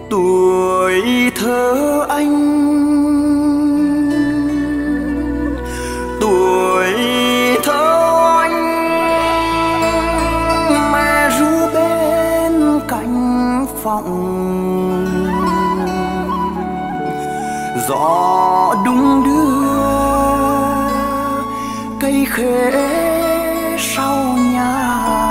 Tuổi thơ anh, tuổi thơ anh, mẹ ru bên cánh phòng, gió đung đưa cây khế sau nhà,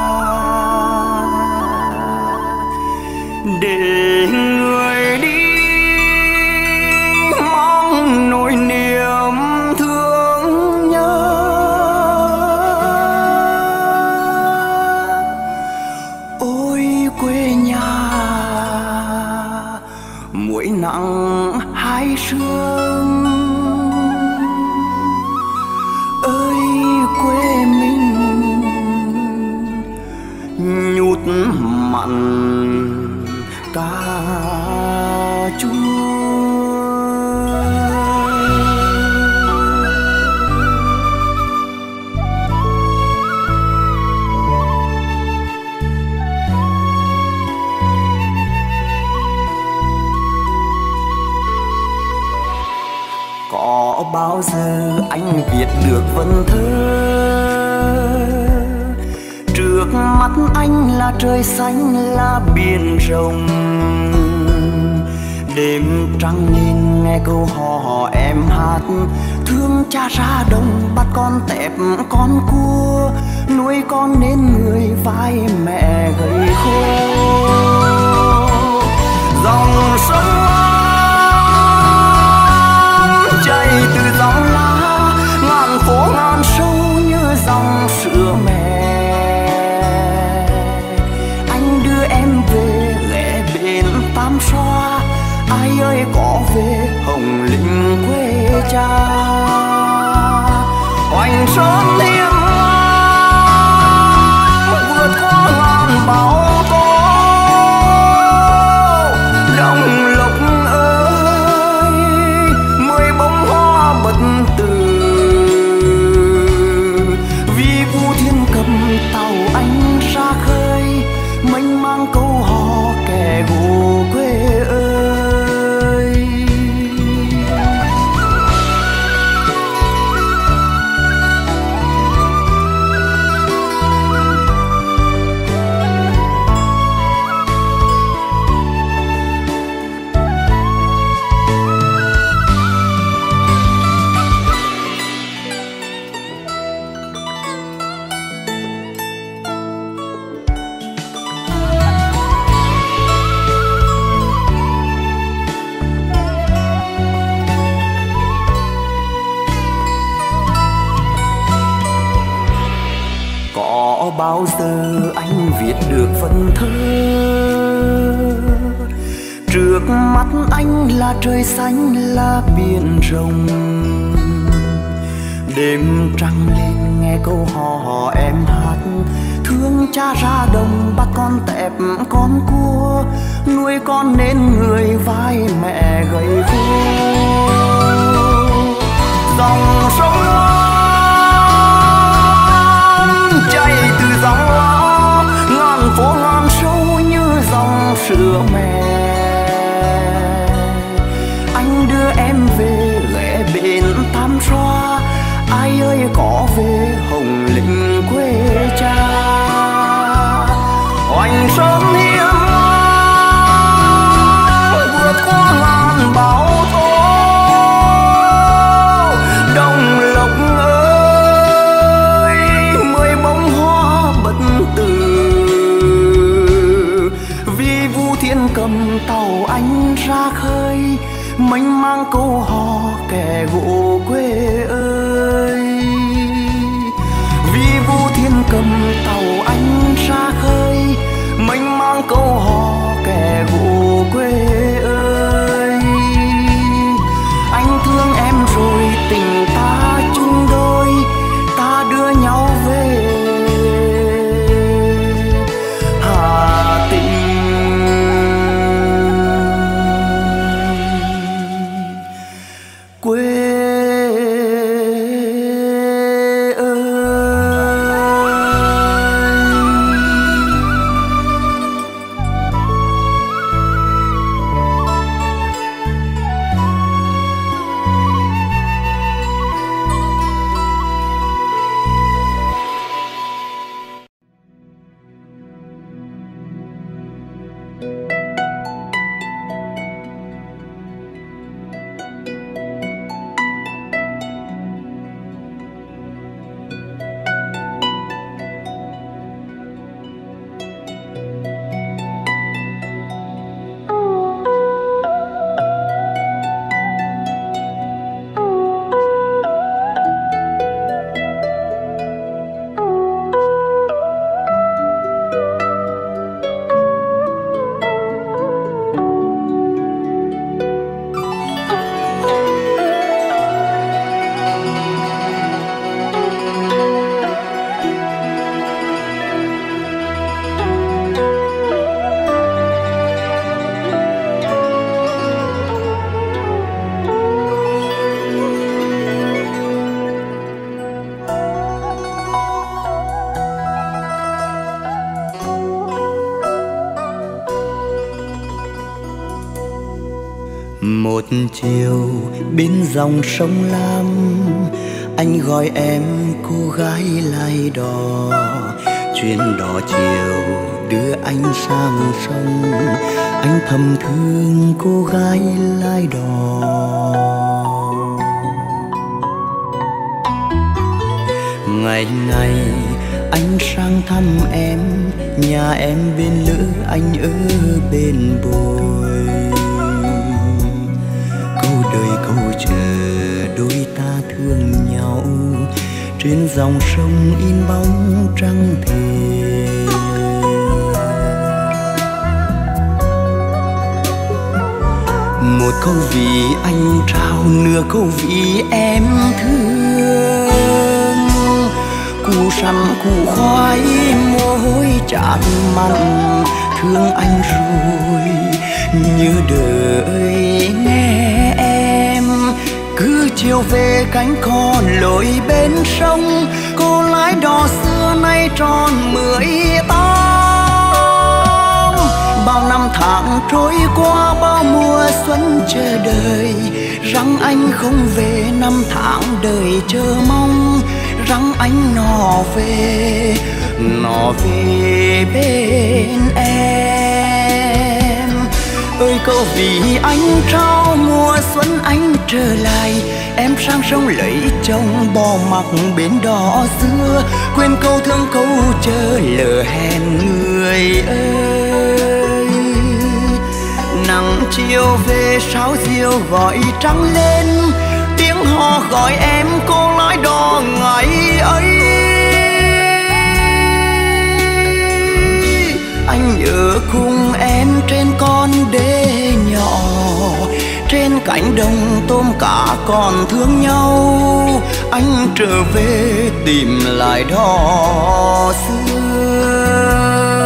để người đi mong nỗi niềm thương nhớ. Ôi quê nhà muối nặng hai sương, ơi quê mình nhút mặn cà chua. Có bao giờ anh viết được vần thơ, trước mắt anh là trời xanh là biển rộng, đêm trăng nhìn nghe câu hò em hát, thương cha ra đồng bắt con tép con cua, nuôi con nên người vai mẹ gầy khô. Dòng sông chảy từ dòng lá, ngàn phố ngàn sâu như dòng sữa mẹ. Anh đưa em về ghé bên Tam Xoa, ai ơi có về Hồng Lĩnh quê cha. Hoành sơn thiên vượt qua ngàn bão tố, đồng lộc ơi mười bông hoa bật từ, vì Vu Thiên cầm tàu anh ra khơi, mênh mang câu hò kẻ gù quê ơi. Bao giờ anh viết được vần thơ, trước mắt anh là trời xanh là biển rộng, đêm trăng lên nghe câu hò em hát, thương cha ra đồng bắt con tép con cua, nuôi con nên người vai mẹ gầy khô. Dòng sông chảy từ dòng lá, ngàn phố ngàn sâu như dòng sữa mẹ. Anh đưa em về ghé bên Tam Xoa, ai ơi có về Hồng Lĩnh quê cha. Hoành sơn thiên vượt qua ngàn bão tố, đồng lộc ơi mười bông hoa bật từ, vì Vu Thiên cầm tàu anh ra khơi, mênh mang câu hò kẻ gỗ quê ơi. Vì Vu Thiên cầm tàu anh ra khơi, mênh mang câu hò kẻ gỗ quê ơi. Anh thương em rồi tình ta chung đôi, ta đưa nhau về Hà Tĩnh. Quê Một chiều bên dòng sông Lam, anh gọi em cô gái lai đò. Chuyến đò chiều đưa anh sang sông, anh thầm thương cô gái lai đò. Ngày ngày anh sang thăm em, nhà em bên lỡ anh ở bên bồi. Câu đời câu chờ đôi ta thương nhau, trên dòng sông in bóng trăng thề. Một câu vì anh trao, nửa câu vì em thương. Củ sắn củ khoai mồ hôi chát mặn, thương anh rồi như đợi nghe em. Cứ chiều về cánh cò lội bên sông, cô lái đò xưa nay tròn 18. Bao năm tháng trôi qua, bao mùa xuân chờ đợi, rằng anh không về. Năm tháng đời chờ mong, rằng anh nó về bên em. Ơi câu vì anh trao, mùa xuân anh trở lại, em sang sông lấy chồng bỏ mặc bến đò xưa. Quên câu thương câu chờ lỡ hẹn người ơi. Nắng chiều về sáo diều gọi trăng lên, tiếng hò gọi em cô lái đò ngày ấy. Anh nhớ cùng em trên con đê nhỏ, trên cánh đồng tôm cá còn thương nhau. Anh trở về tìm lại đò xưa.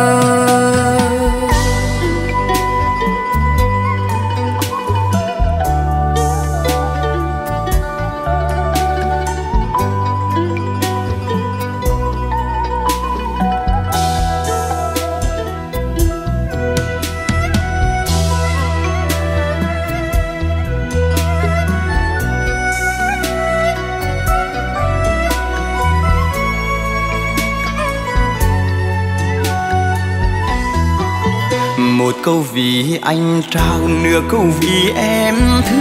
Một câu vì anh trao, nửa câu vì em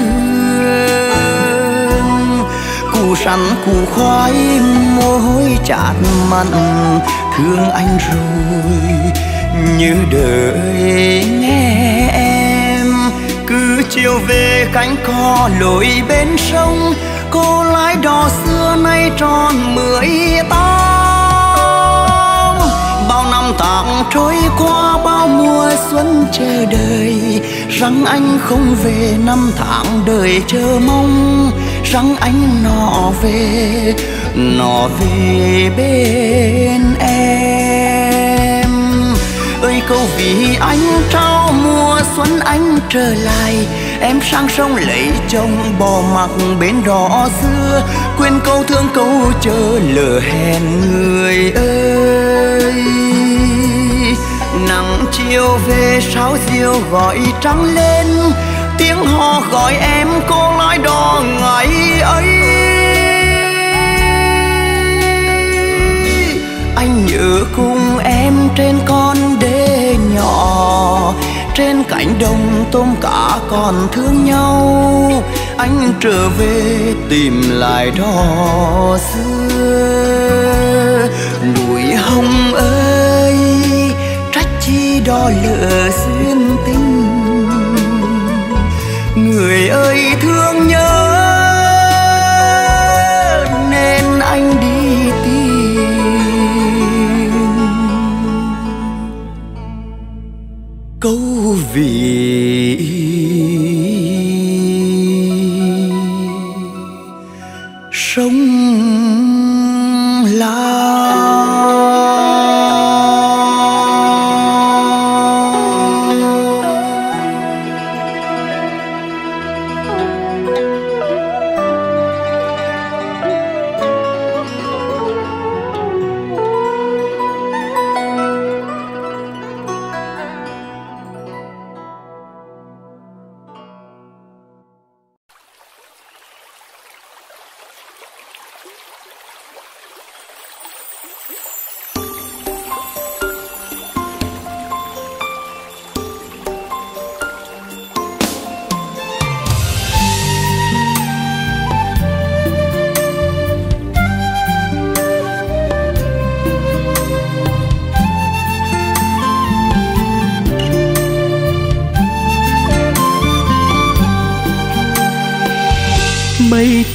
thương. Củ sắn củ khoai mồ hôi chát mặn, thương anh rồi như đợi nghe em. Cứ chiều về cánh cò lội bên sông, cô lái đò xưa nay tròn 18. Bao năm tháng trôi qua, bao mùa xuân chờ đợi, rằng anh không về. Năm tháng đời chờ mong, rằng anh nó về bên em. Ơi câu vì anh trao, mùa xuân anh trở lại, em sang sông lấy chồng bỏ mặc bến đò xưa. Quên câu thương câu chờ lỡ hẹn người ơi. Nắng chiều về sáo diều gọi trăng lên, tiếng hò gọi em cô lái đò ngày ấy. Anh nhớ cùng em trên con đê nhỏ, trên cánh đồng tôm cá còn thương nhau. Anh trở về tìm lại đò xưa. Núi hồng ơi, trách chi đò lỡ duyên tình. Người ơi thương nhớ nên anh đi tìm. Câu vì sống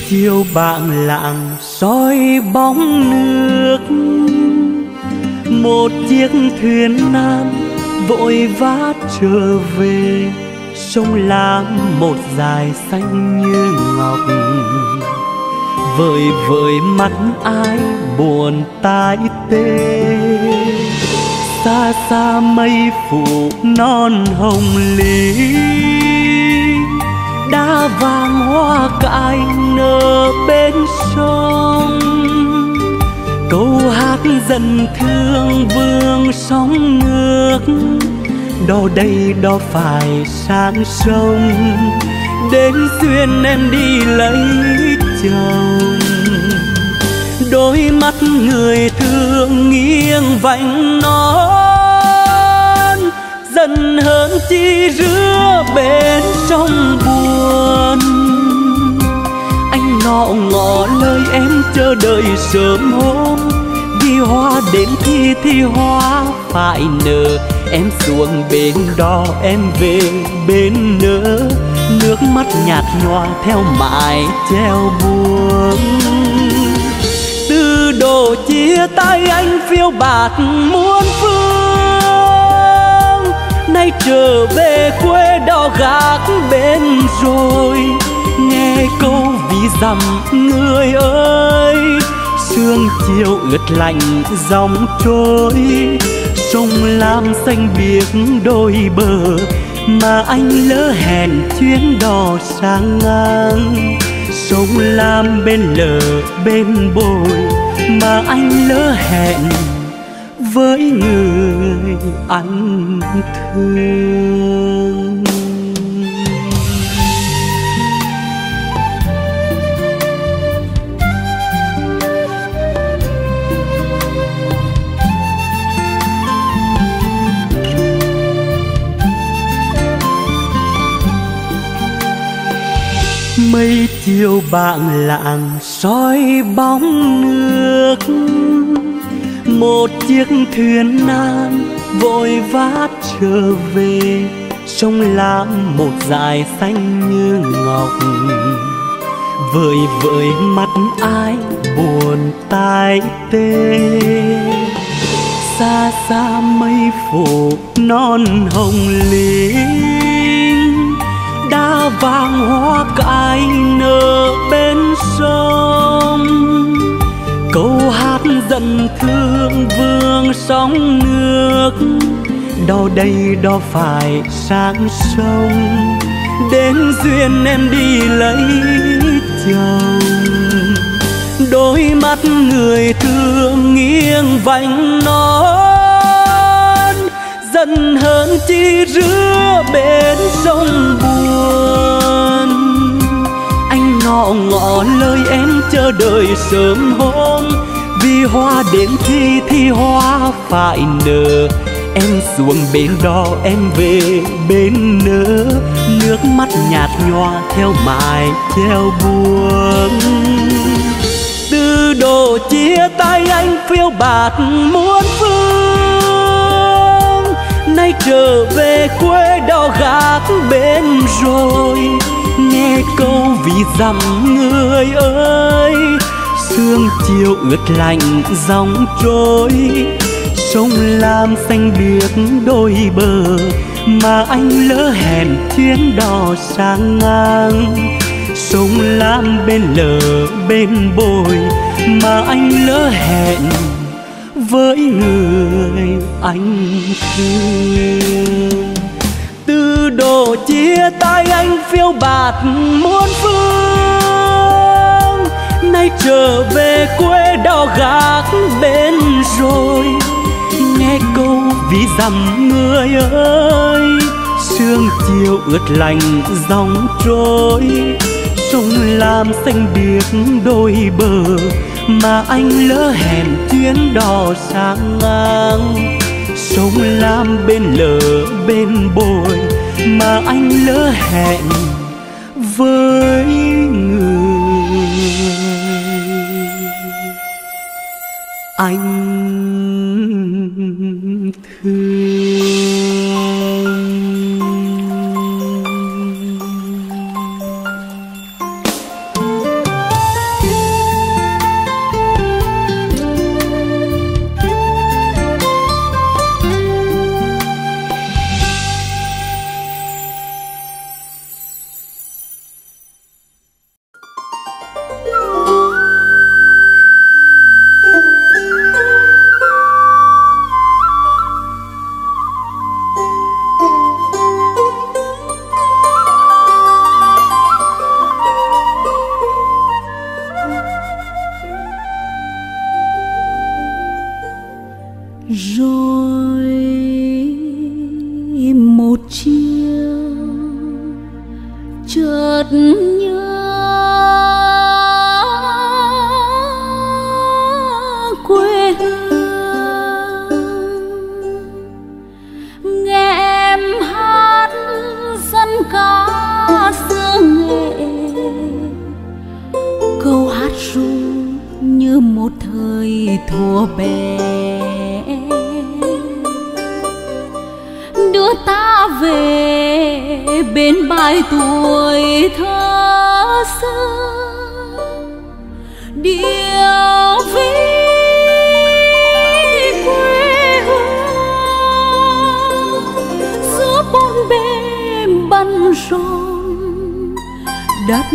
chiều bảng lạng soi bóng nước, một chiếc thuyền nan vội vã trở về, sông Lam một dải xanh như ngọc. Vời vợi mắt ai buồn tai tê, xa xa mây phủ non hồng lý, đá vàng hoa cải nở bên sông. Câu hát dần thương vương sóng nước, đò đây đò phải sang sông, đến duyên em đi lấy chồng. Đôi mắt người thương nghiêng vành non, dần hơn chi rứa bên sông buồn. Anh nọ ngỏ lời em chờ đợi sớm hôm, vì hoa đến thì hoa phải nở. Em xuống bên đó em về bên nỡ, nước mắt nhạt nhòa theo mái treo buông. Từ độ chia tay anh phiêu bạt muôn phương, nay trở về quê đò gác bên rồi. Nghe câu ví dặm người ơi, sương chiều ướt lạnh dòng trôi. Sông Lam xanh biếc đôi bờ, mà anh lỡ hẹn chuyến đò sang ngang. Sông Lam bên lờ bên bồi, mà anh lỡ hẹn với người anh thương. Mây chiều bảng lạng soi bóng nước, một chiếc thuyền nan vội vã trở về. Sông Lam một dải xanh như ngọc, vời vợi mắt ai buồn tai tê. Xa xa mây phủ non hồng linh, đá vàng hoa cải nở bên sông. Câu hát dần thương vương sóng nước, đò đây đò phải sang sông, đến duyên em đi lấy chồng. Đôi mắt người thương nghiêng vành non, dần hơn chi rứa bên sông buồn. Anh nọ ngỏ lời em chờ đợi sớm hôm, vì hoa đến thì hoa phải nở. Em xuống bên đó em về bên nỡ, nước mắt nhạt nhòa theo mái treo buông. Từ độ chia tay anh phiêu bạt muôn phương, nay trở về quê đò gác bên rồi. Nghe câu ví dặm người ơi, sương chiều ướt lạnh dòng trôi. Sông Lam xanh biếc đôi bờ, mà anh lỡ hẹn chuyến đò sang ngang. Sông Lam bên lờ bên bồi, mà anh lỡ hẹn với người anh thương. Từ độ chia tay anh phiêu bạt muôn phương, nay trở về quê đò gác bên rồi. Nghe câu ví dặm người ơi, sương chiều ướt lạnh dòng trôi. Sông Lam xanh biếc đôi bờ, mà anh lỡ hẹn chuyến đò sang ngang. Sông Lam bên lờ bên bồi, mà anh lỡ hẹn với người anh thương. Rồi một chiều chợt nhớ quê hương, nghe em hát dân ca xưa nghệ, câu hát ru như một thời thuở bé, đưa ta về bên bãi tuổi thơ xưa. Điệu ví quê hương giữa bốn bề băn rộn, đất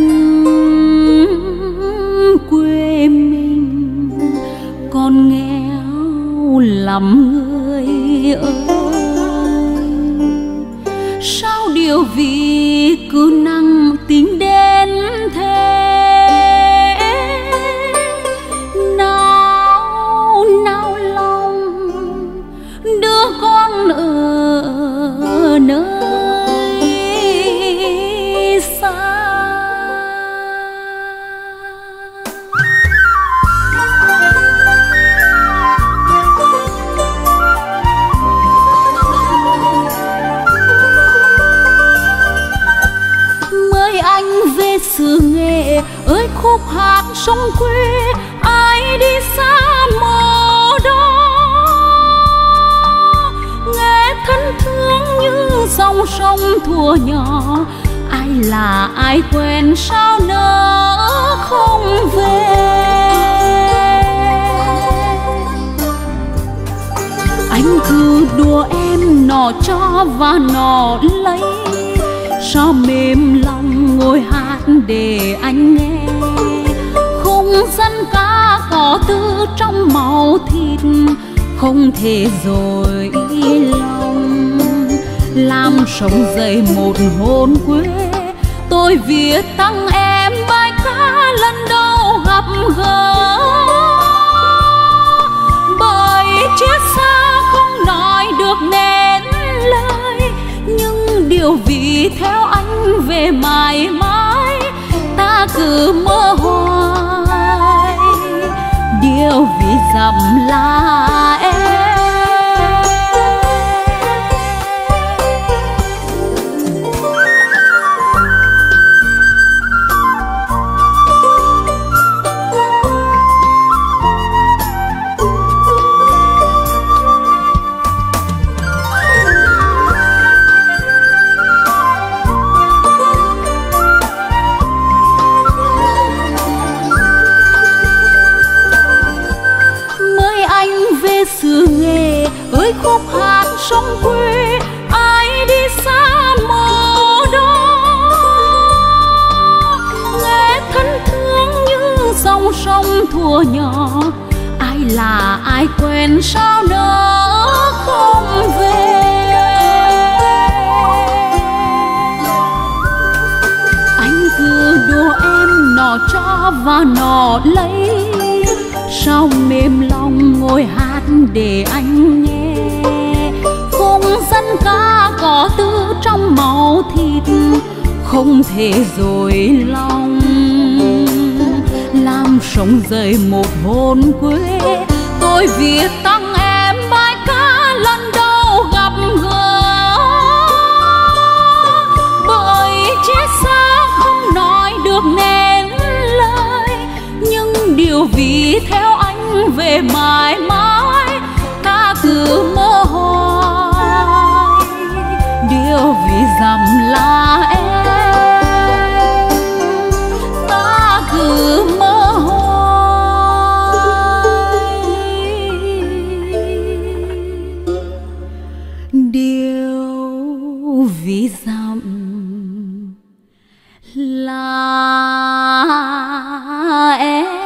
quê mình còn nghèo lắm người ơi. Sao điều vì cứ năng tính đến thế, nào nào lòng đứa con ở nơi xa. Xứ nghệ ơi khúc hát sông quê, ai đi xa mồ đó, nghe thân thương như dòng sông thuở nhỏ. Ai là ai quen sao nỡ không về. Anh cứ đùa em nọ cho và nọ lấy, sao mềm lòng ngồi hát để anh nghe. Khung dân ca có tư trong máu thịt, không thể dối lòng. Làm sống dậy một hồn quê, tôi viết tặng em bài ca lần đầu gặp gỡ. Bởi chiếc xa không nói được nên lời, nhưng điều vì theo anh về mãi mãi, ta cứ mơ hoài. Điều vì dặm là em. Xứ nghệ ơi khúc hát sông quê, ai đi xa mồ đó, nghe thân thương như dòng sông thuở nhỏ. Ai là ai quen sao nỡ không về. Anh cứ đùa em nọ cho và nọ lấy, sao mềm lòng ngồi hát để anh nghe. Khung dân ca có tư trong máu thịt, không thể dối lòng. Làm sống dậy một hồn quê, tôi viết tặng em bài ca lần đầu gặp gỡ. Bởi chiếc xa không nói được nên lời, nhưng điều vì theo anh về mãi mãi, ta cứ mơ hoài. Điều vì dặm là em, ta cứ mơ hoài. Điều vì dặm là em.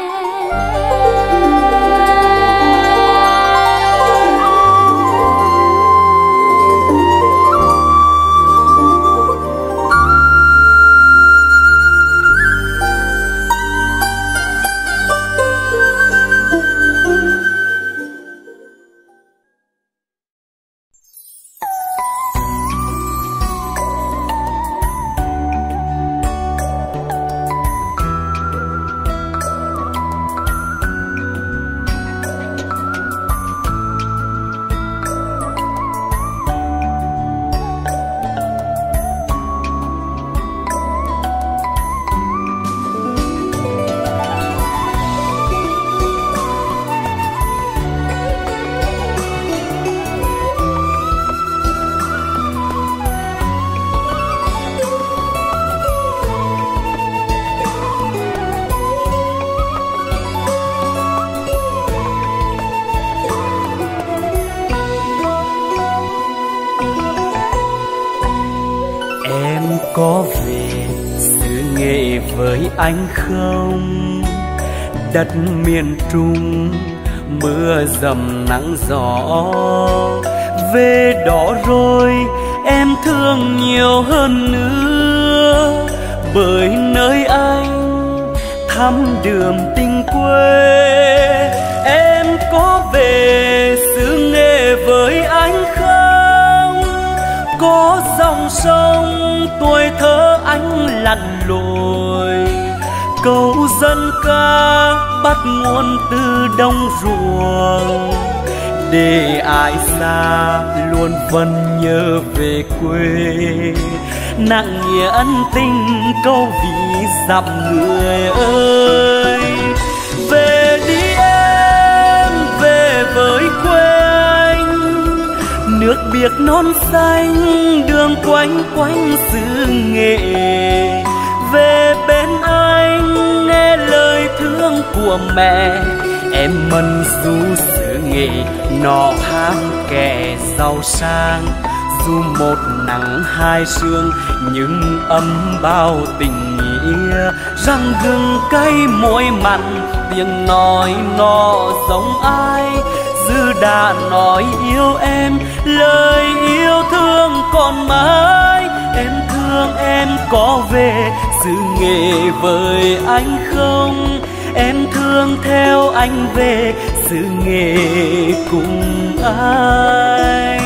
có về xứ Nghệ với anh không? Đất miền Trung mưa dầm nắng gió, về đó rồi em thương nhiều hơn nữa, bởi nơi anh thăm đường tình quê. Em có về xứ Nghệ với anh không? Có dòng sông tuổi thơ anh lặn lội, câu dân ca bắt nguồn từ đồng ruộng, để ai xa luôn vẫn nhớ về quê. Nặng nghĩa ân tình câu ví dặm người ơi. Về đi em, về với quê anh, nước biếc non xanh đường quanh quanh xứ Nghệ. Về bên anh nghe lời thương của mẹ, em mân du xứ Nghệ nọ ham kẻ giàu sang. Dù một nắng hai sương nhưng ấm bao tình nghĩa, răng gừng cay môi mặn tiếng nói nó giống ai. Dư đã nói yêu em, lời yêu thương còn mãi. Em thương em có về xứ Nghệ với anh không? Em thương theo anh về xứ Nghệ cùng anh.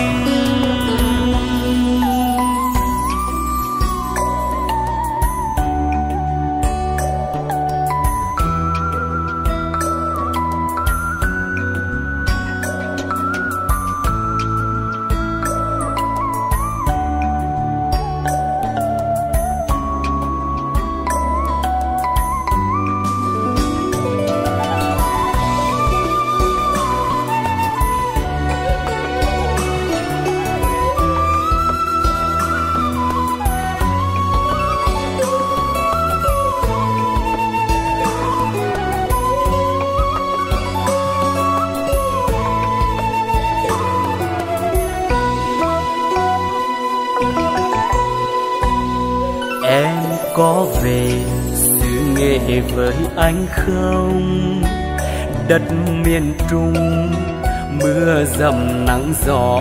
Có về xứ Nghệ với anh không? Đất miền Trung mưa dầm nắng gió,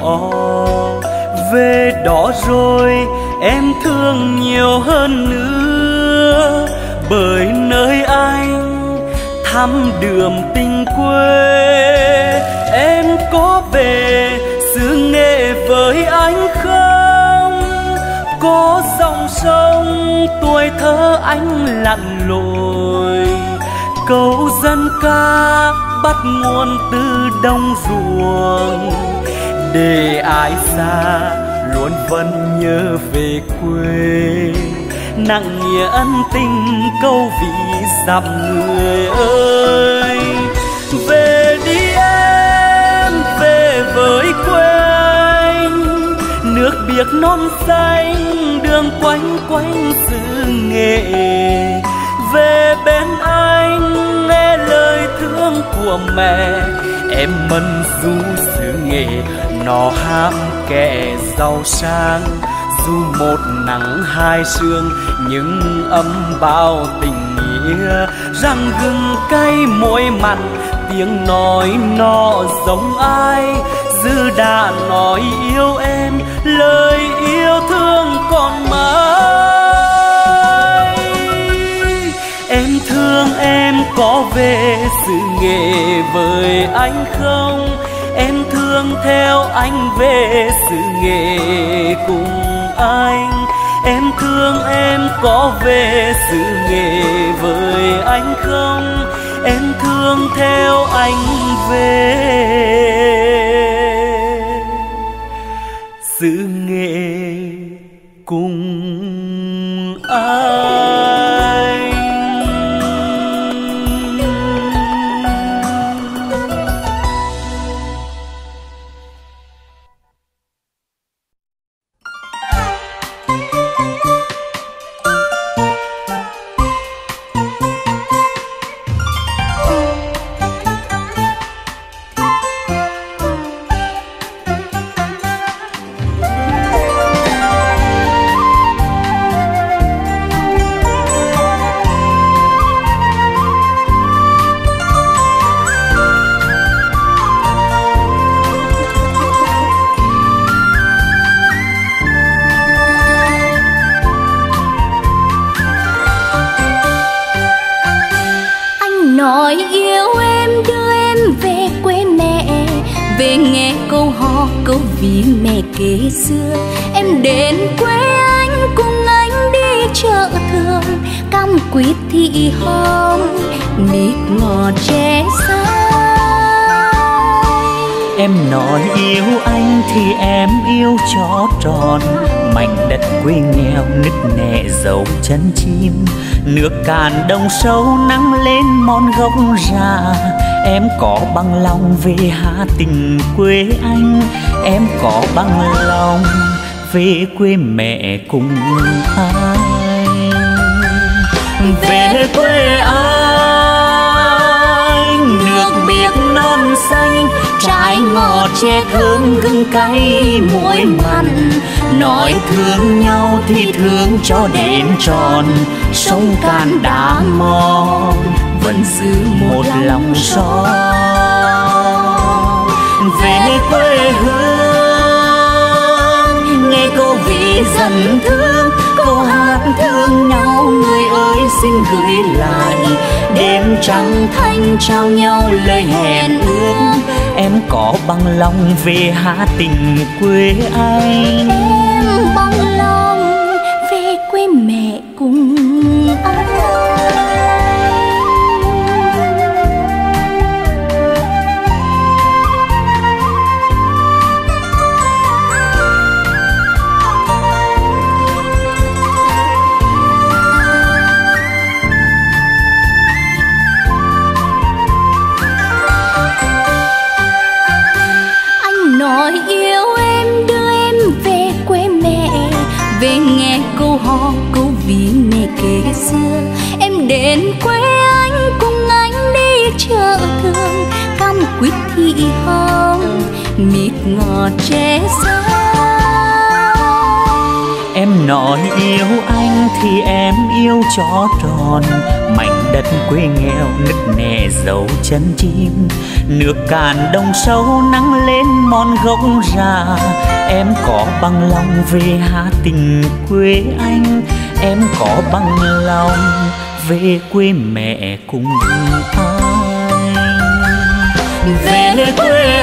về đó rồi em thương nhiều hơn nữa, bởi nơi anh thăm đường tình quê. Em có về xứ Nghệ với anh không? Có dòng sông tuổi thơ anh lặn lội, câu dân ca bắt nguồn từ đồng ruộng, để ai xa luôn vẫn nhớ về quê. Nặng nghĩa ân tình câu ví dặm người ơi. Về đi em, về với quê anh, nước biếc non xanh đường quanh quanh xứ Nghệ. Về bên anh nghe lời thương của mẹ, em mân du xứ Nghệ nó ham kẻ giàu sang. Dù một nắng hai sương nhưng ấm bao tình nghĩa, răng gừng cay môi mặn tiếng nói nó giống ai. Dư đã nói yêu em, lời yêu thương còn mãi. Em thương em có về xứ Nghệ với anh không? Em thương theo anh về xứ Nghệ cùng anh. Em thương em có về xứ Nghệ với anh không? Em thương theo anh về xứ Nghệ cùng anh. câu hò câu ví mẹ kế xưa. Em đến quê anh cùng anh đi chợ thường, cam quýt thị hồng mít ngọt tre xay. Em nói yêu anh thì em yêu cho tròn, mảnh đất quê nghèo nứt nẻ dấu chân chim. Nước cạn đồng sâu nắng lên mòn gốc già, em có bằng lòng về hạ tình quê anh, em có bằng lòng về quê mẹ cùng anh. Về quê anh, nước biếc non xanh, trái ngọt tre thơm gừng cay muối mặn. Nói thương nhau thì thương cho đến tròn, sông Cạn đá mòn vẫn giữ một lòng son. Về quê hương nghe câu ví dần thương, câu hát thương nhau người ơi xin gửi lại. Đêm trăng thanh trao nhau lời hẹn ước, em có bằng lòng về hạ tình quê anh. Em bằng lòng về quê mẹ cùng anh. Nói yêu em đưa em về quê mẹ, về nghe câu hò câu ví mẹ kế xưa. Em đến quê anh cùng anh đi chợ thường, cam quýt thị hồng mít ngọt tre xay. Em nói yêu anh thì em yêu cho tròn, mảnh đất quê nghèo nứt nẻ dấu chân chim. Nước cạn đồng sâu nắng lên mòn gốc già, em có bằng lòng về hạ tình quê anh, em có bằng lòng về quê mẹ cùng anh. Về quê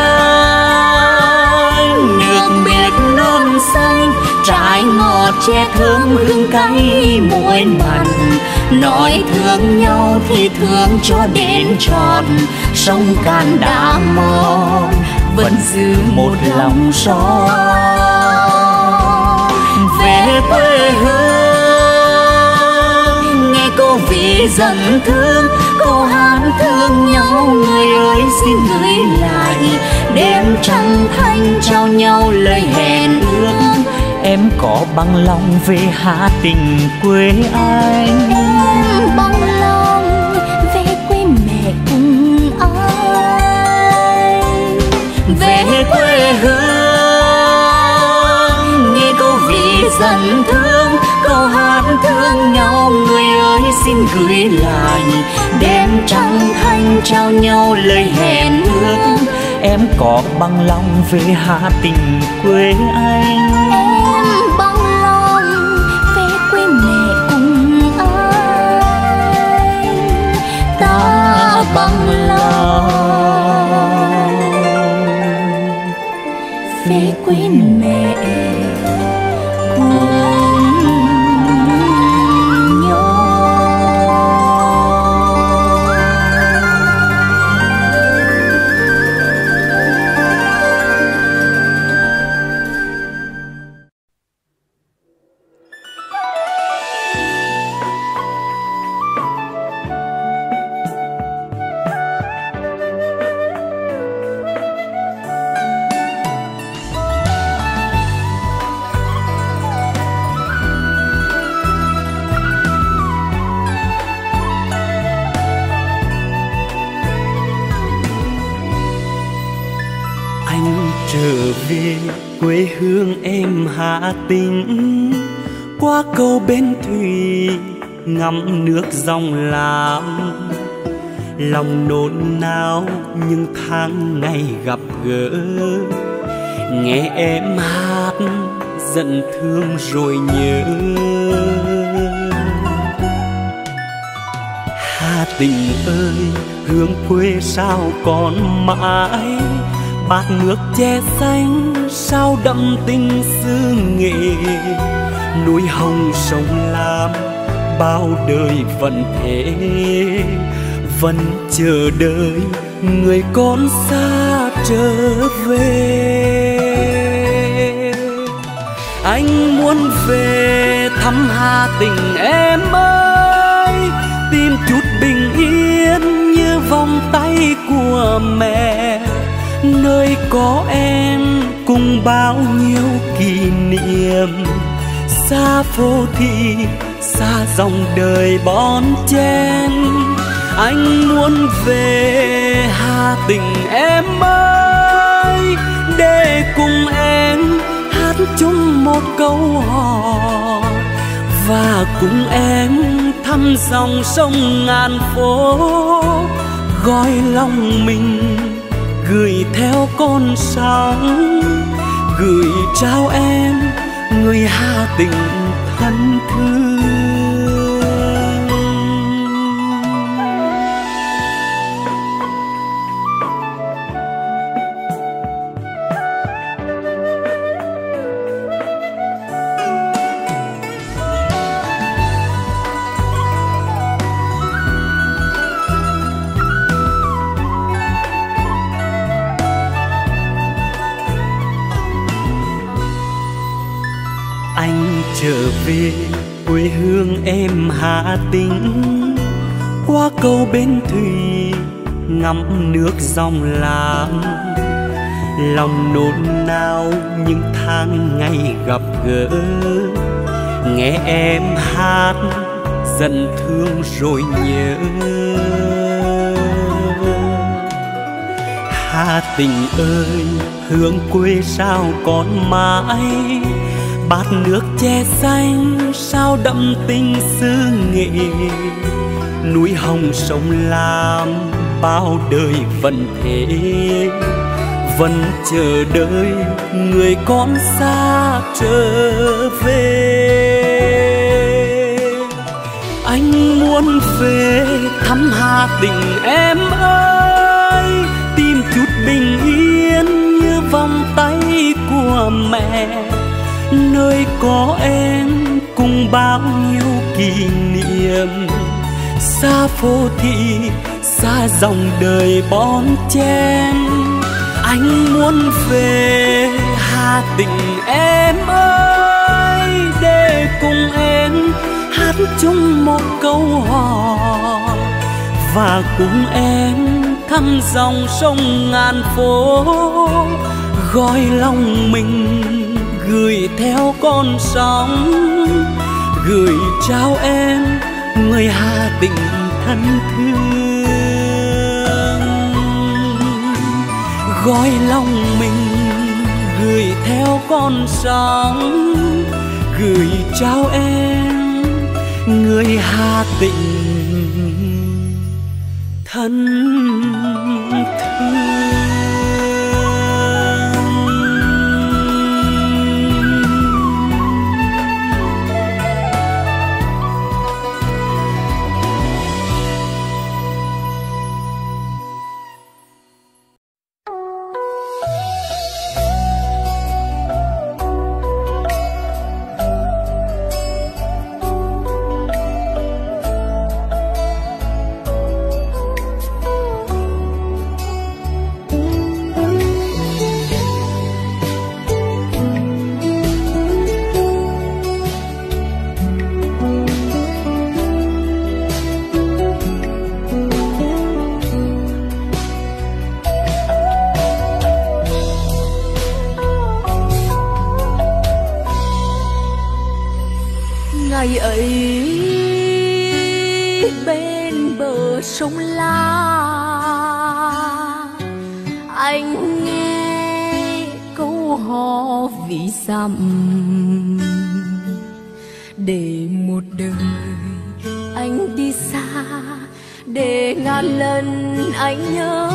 anh, nước biếc non xanh, trái ngọt tre thơm hương cay muối mặn. Nói thương nhau thì thương cho đến tròn, sông Cạn đá mòn vẫn giữ một lòng son. Về quê hương nghe câu ví dần thương, câu hát thương nhau người ơi xin gửi lại. Đêm trăng thanh trao nhau lời hẹn ước, em có bằng lòng về hạ tình quê anh. Em bằng lòng về quê mẹ cùng anh. Về quê hương nghe câu ví dần thương, câu hát thương nhau người ơi xin gửi lại. Đêm trăng thanh trao nhau lời hẹn ước, em có bằng lòng về hạ tình quê anh. Em bằng lòng về quê mẹ cùng anh. Ta bằng lòng về quê mẹ cùng nhau. Trở về quê hương em Hà Tĩnh, qua cầu Bến Thủy ngắm nước dòng Lam. Lòng nôn nao những tháng ngày gặp gỡ, nghe em hát giận thương rồi nhớ. Hà Tĩnh ơi, hương quê sao còn mãi, bát nước che xanh sao đậm tình xứ nghệ. Núi hồng sông Lam bao đời vẫn thế, vẫn chờ đợi người con xa trở về. Anh muốn về thăm Hà Tĩnh em ơi, tìm chút bình yên như vòng tay của mẹ, nơi có em cùng bao nhiêu kỷ niệm. Xa phố thị, xa dòng đời bon chen, anh muốn về Hà Tĩnh em ơi, để cùng em hát chung một câu hò, và cùng em thăm dòng sông ngàn phố, gói lòng mình gửi theo con sóng, gửi trao em người Hà Tĩnh thân thương. Anh trở về quê hương em Hà Tĩnh, qua cầu Bến Thủy ngắm nước dòng Lam, lòng nôn nao những tháng ngày gặp gỡ, nghe em hát dần thương rồi nhớ. Hà Tĩnh ơi, hương quê sao còn mãi, bát nước che xanh sao đậm tình xứ nghệ. Núi hồng sông Lam bao đời vẫn thế, vẫn chờ đợi người con xa trở về. Anh muốn về thăm Hà Tĩnh em ơi, tìm chút bình yên như vòng tay của mẹ, nơi có em cùng bao nhiêu kỷ niệm. Xa phố thị, xa dòng đời bon chen, anh muốn về Hà Tĩnh em ơi, để cùng em hát chung một câu hò, và cùng em thăm dòng sông ngàn phố, gói lòng mình gửi theo con sóng, gửi trao em người Hà Tĩnh thân thương. Gói lòng mình gửi theo con sóng, gửi trao em người Hà Tĩnh thân thương. Ngày ấy bên bờ sông La, anh nghe câu hò ví dặm, để một đời anh đi xa, để ngàn lần anh nhớ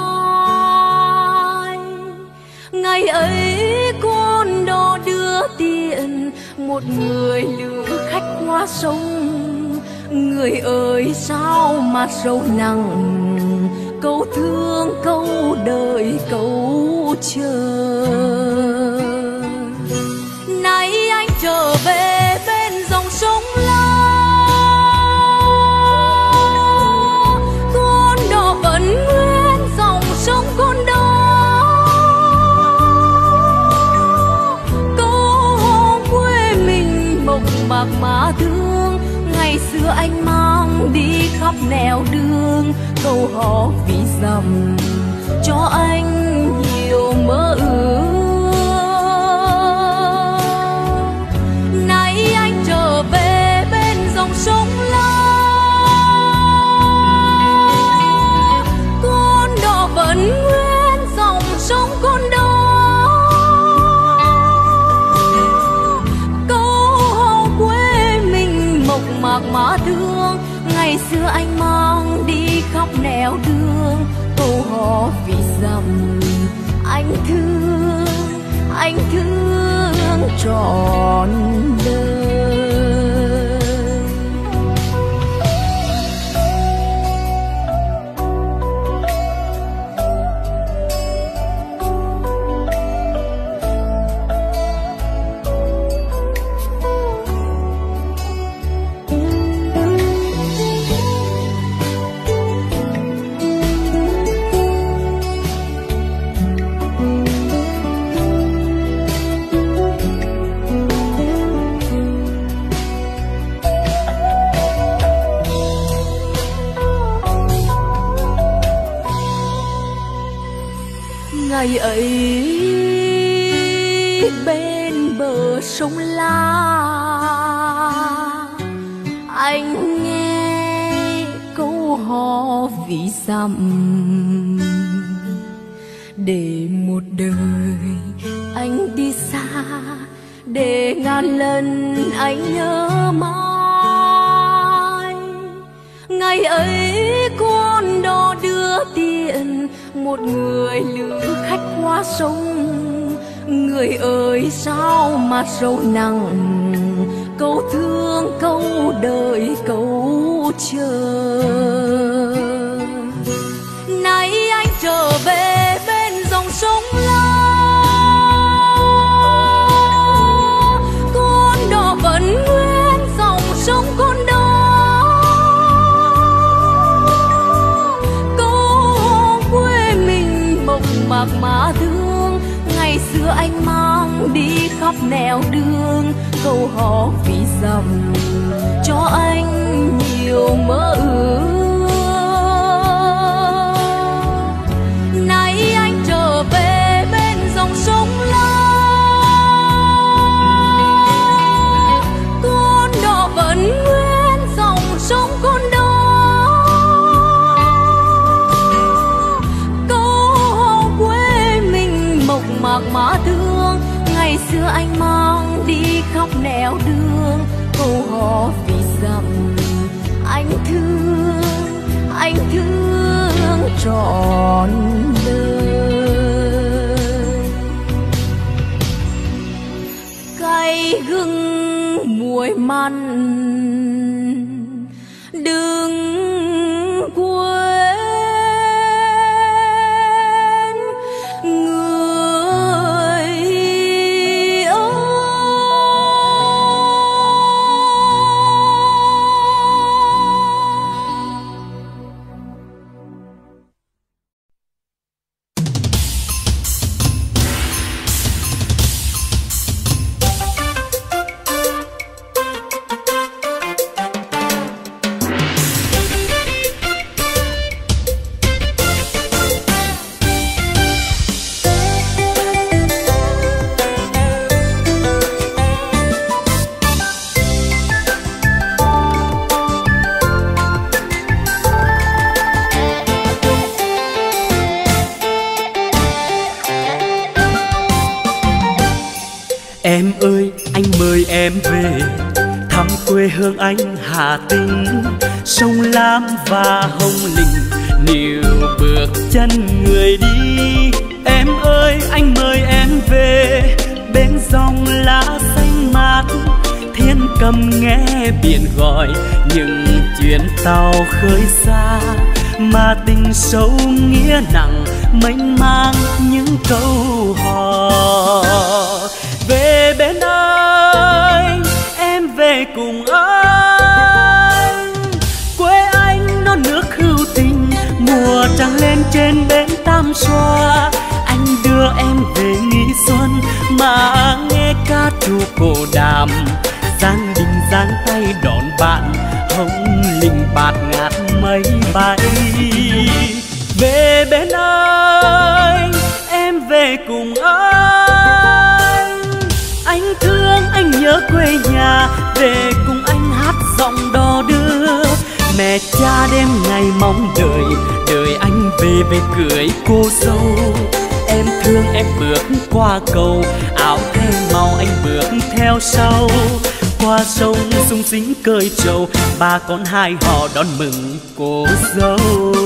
mãi. Ngày ấy con đò đưa tiền một người lữ khách qua sông, người ơi sao mà sâu nặng câu thương câu đợi câu chờ. Nay anh trở về bên dòng sông La, con đò vẫn nguyên dòng sông con đó. Câu hò quê mình mộc mạc mà thương, ngày xưa anh mang đi khắp nẻo đường. Câu hò vì dầm cho anh nhiều mơ ước. Nay anh trở về bên dòng sông La, con đò vẫn nguyên dòng sông con đó. Câu hò quê mình mộc mạc mà thương, ngày xưa anh mang đi khắp nẻo đường. Câu hò vì dầm anh thương trọn đời. Ngày ấy bên bờ sông La, anh nghe câu hò vì dặm. Để một đời anh đi xa, để ngàn lần anh nhớ mãi. Ngày ấy con đò đưa tiền một người lữ khách qua sông. Người ơi sao mà sâu nặng, câu thương câu đợi câu chờ. Nay anh trở về bên dòng sông La, con đò vẫn nguyên dòng sông con đó. Mạc mà thương, ngày xưa anh mang đi khắp nẻo đường. Câu hò vì dầm cho anh nhiều mơ ước. Nay anh trở về bên dòng sông La, con đò vẫn nguyên dòng sông con đó. Mạc mà thương, ngày xưa anh mang đi khắp nẻo đường. Câu hò vì dầm anh thương trọn đời. Cay gừng muối mặn đừng quên. Em ơi, anh mời em về thăm quê hương anh Hà Tĩnh. Sông Lam và Hồng Linh níu bước chân người đi. Em ơi, anh mời em về bên dòng lá xanh mát. Thiên cầm nghe biển gọi những chuyến tàu khơi xa. mà tình sâu nghĩa nặng mênh mang những câu hò. Về bên anh, em về cùng anh, quê anh non nước hữu tình, mùa trăng lên trên bến Tam Xoa. Anh đưa em về nghỉ xuân mà nghe ca trù cổ đàm, giang đình giang tay đón bạn, hồng linh bạt ngát mây bay. Về bên anh, em về cùng anh thương anh nhớ quê nhà, về cùng anh hát giọng đò đưa. Mẹ cha đêm ngày mong đợi, đợi anh về về cưới cô dâu. Em thương em bước qua cầu, áo thêu màu anh bước theo sau. Qua sông sung sính cơi trầu, ba con hai họ đón mừng cô dâu.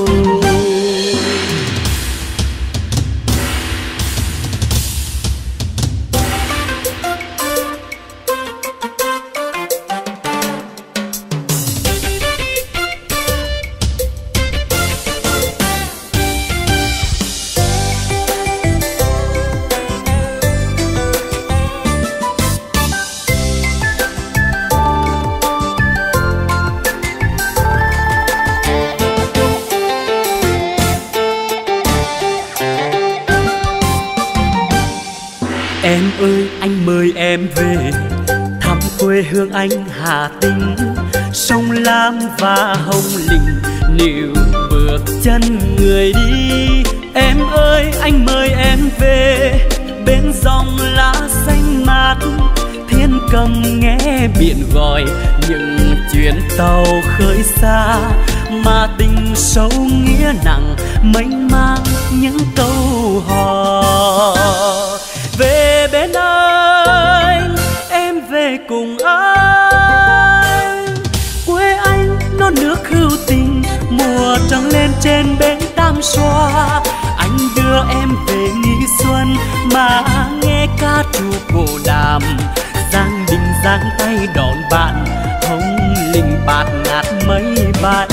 Em ơi anh mời em về thăm quê hương anh Hà Tĩnh, sông Lam và Hồng Linh níu bước chân người đi. Em ơi anh mời em về bên dòng lá xanh mát, thiên cầm nghe biển gọi những chuyến tàu khơi xa, mà tình sâu nghĩa nặng mênh mang những câu hò. Về bên anh, em về cùng anh, quê anh non nước hữu tình, mùa trăng lên trên bến Tam Xoa. Anh đưa em về nghỉ xuân mà nghe ca trù cổ đàm, giang đình giang tay đón bạn, hồng linh bạt ngát mây bay.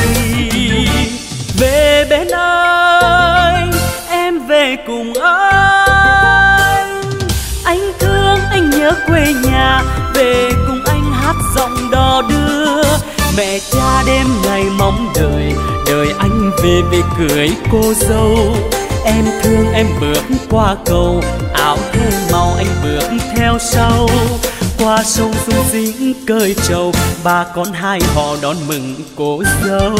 Về bên anh, em về cùng anh thương anh nhớ quê nhà, về cùng anh hát giọng đò đưa. Mẹ cha đêm ngày mong đợi, đợi anh về về cưới cô dâu. Em thương em bước qua cầu, áo thêu màu anh bước theo sau. Qua sông sung sính cơi trầu, ba con hai họ đón mừng cô dâu.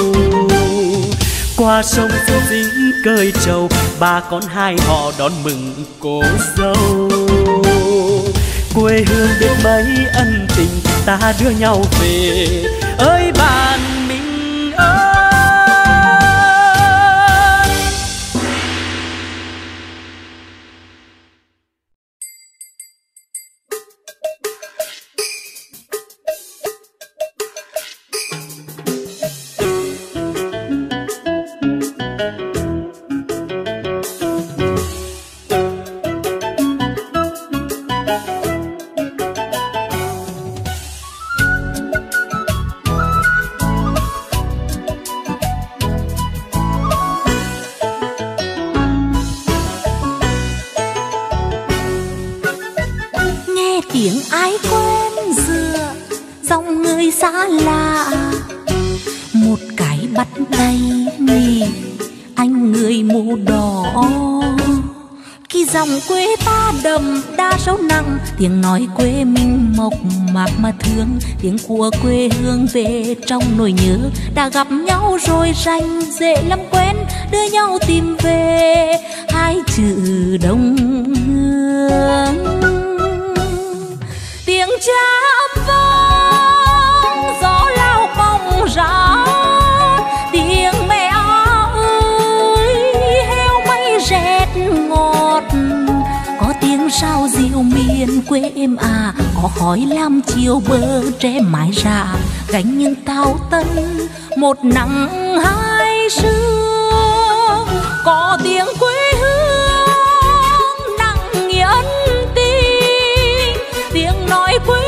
Qua sông sung sính cơi trầu, ba con hai họ đón mừng cô dâu. Quê hương biết mấy ân tình, ta đưa nhau về ơi bạn mình ơi. tiếng ai quen dựa dòng người xa lạ, một cái bắt tay nhỉ anh người mù đỏ. Khi dòng quê ta đậm đa sâu nặng, tiếng nói quê mình mộc mạc mà thương, tiếng của quê hương về trong nỗi nhớ. Đã gặp nhau rồi rành dễ lắm quen, đưa nhau tìm về hai chữ đồng hương. Tiếng chạm vang gió lao bóng ra, tiếng mẹ ơi heo may rét ngọt. Có tiếng sao diệu miền quê em à, có khói lam chiều bờ tre mái rạ, gánh những tàu tân một nắng hai sương. Có tiếng quê hương nặng nghĩa ân tình, tiếng nói quê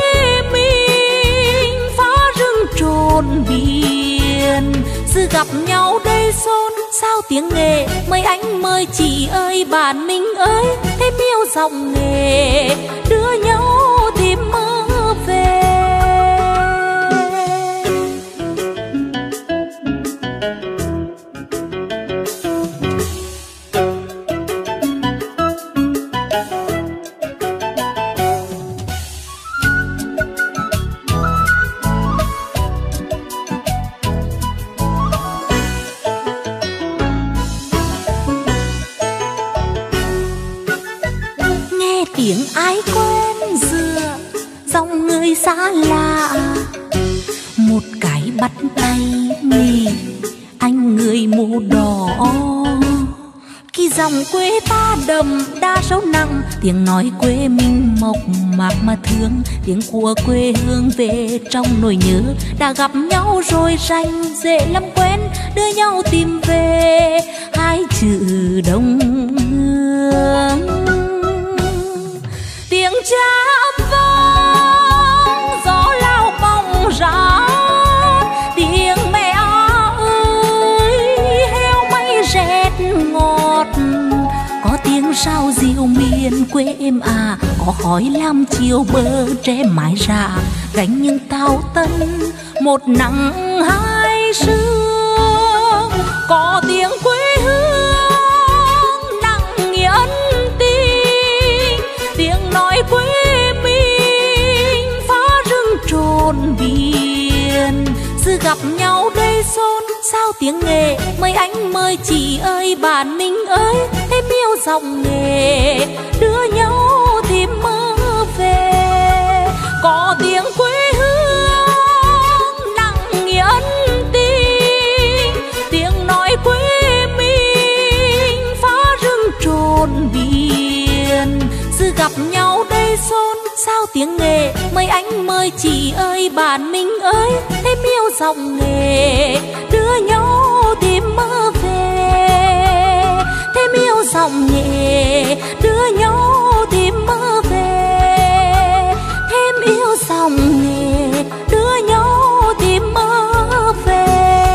mình phá rừng trồn biển. Sự gặp nhau đây số tiếng nghề mời anh mời chị ơi bạn mình ơi, thêm yêu giọng nghề đưa nhau tìm mơ về. Tiếng ai quen dựa dòng người xa lạ, một cái bắt tay nghỉ anh người mũ đỏ. Khi dòng quê ta đậm đa sâu nặng, tiếng nói quê mình mộc mạc mà thương, tiếng của quê hương về trong nỗi nhớ. Đã gặp nhau rồi rành dễ lắm quen, đưa nhau tìm về hai chữ đồng hương. Tiếng cha vang gió lao bóng rát, tiếng mẹ ơi heo may rét ngọt. Có tiếng sao diều miền quê em à, có khói lam chiều bờ tre mái rạ, gánh những tàu tân một nắng hai sương. Có tiếng quê hương nặng nghĩa ân tình, tiếng nói quê mình phá rừng trồn biển. Sự gặp nhau đây xôn sao tiếng nghề mời anh mời chị ơi bạn mình ơi, thêm yêu giọng nghề đưa nhau tìm mơ về. Có tiếng quê hương nặng nghĩa ân tình, tiếng nói quê mình phá rừng trồn biển. Sự gặp nhau đây xôn sao tiếng nghề mời anh mời chị ơi bạn mình ơi, thêm yêu giọng nghề đưa nhau tìm mơ về. Thêm yêu giọng nghề đưa nhau tìm mơ về. Thêm yêu giọng nghề đưa nhau tìm mơ về.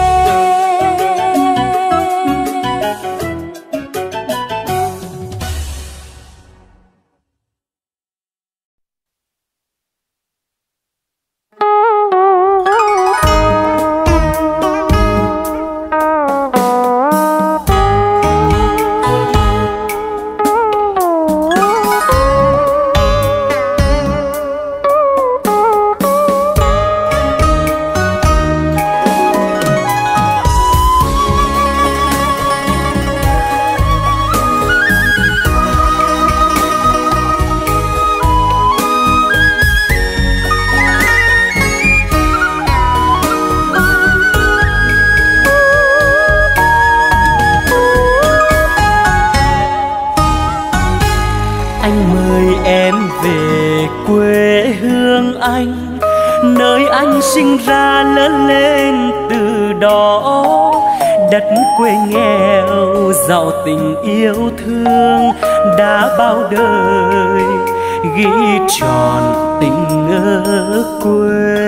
Nơi anh sinh ra lớn lên từ đó, đất quê nghèo giàu tình yêu thương đã bao đời ghi tròn tình ở quê.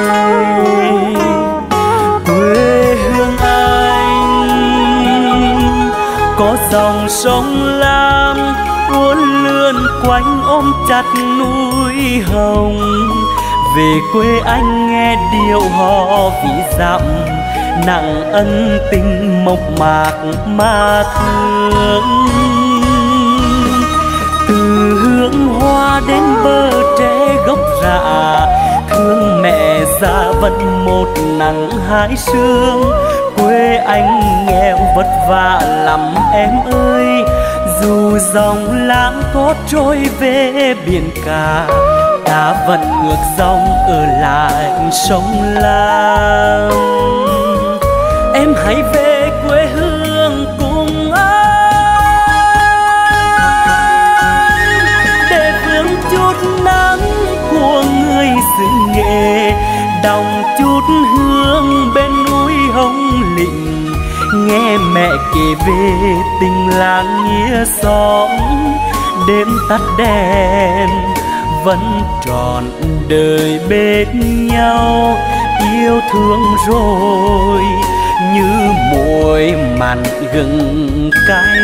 Quê hương anh có dòng sông Lam uốn lượn quanh ôm chặt núi Hồng. Về quê anh nghe điệu hò ví dặm, nặng ân tình mộc mạc mà thương. Từ hương hoa đến bờ tre gốc rạ, thương mẹ già vẫn một nắng hai sương. Quê anh nghèo vất vả lắm em ơi, dù dòng lãng có trôi về biển cả, ta vẫn ngược dòng ở lại sông Lam. Em hãy về quê hương cùng anh, để vương chút nắng của người xứ Nghệ, đồng chút hương bên núi Hồng Lĩnh. Nghe mẹ kể về tình làng nghĩa xóm, đêm tắt đèn vẫn trọn đời bên nhau. Yêu thương rồi như muối mặn gừng cay.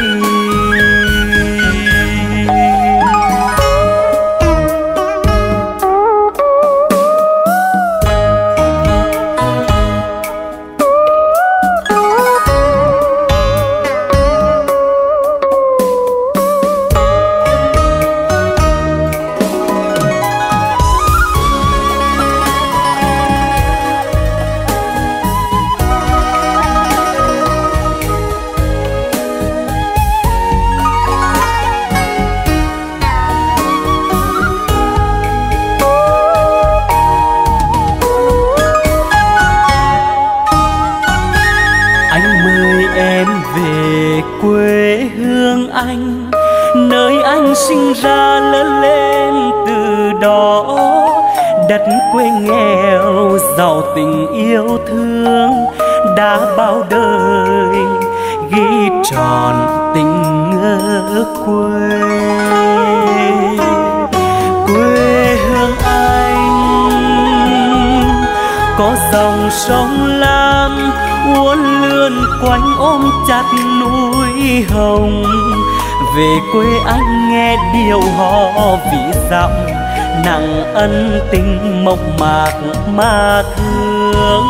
Nơi anh sinh ra lớn lên từ đó, đất quê nghèo giàu tình yêu thương, đã bao đời ghi tròn tình ở quê. Quê hương anh có dòng sông Lam uốn lượn quanh ôm chặt núi Hồng. Về quê anh nghe điệu hò vị dặm, nặng ân tình mộc mạc mà thương.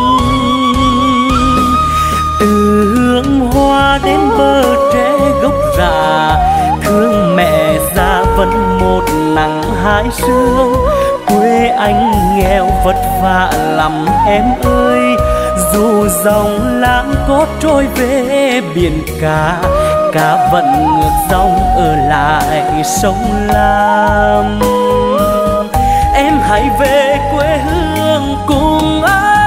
Từ hương hoa đến bờ tre gốc rạ, thương mẹ già vẫn một nắng hai sương. Quê anh nghèo vất vả lắm em ơi, dù dòng lãng có trôi về biển cả, cá vẫn ngược dòng ở lại sông Lam. Em hãy về quê hương cùng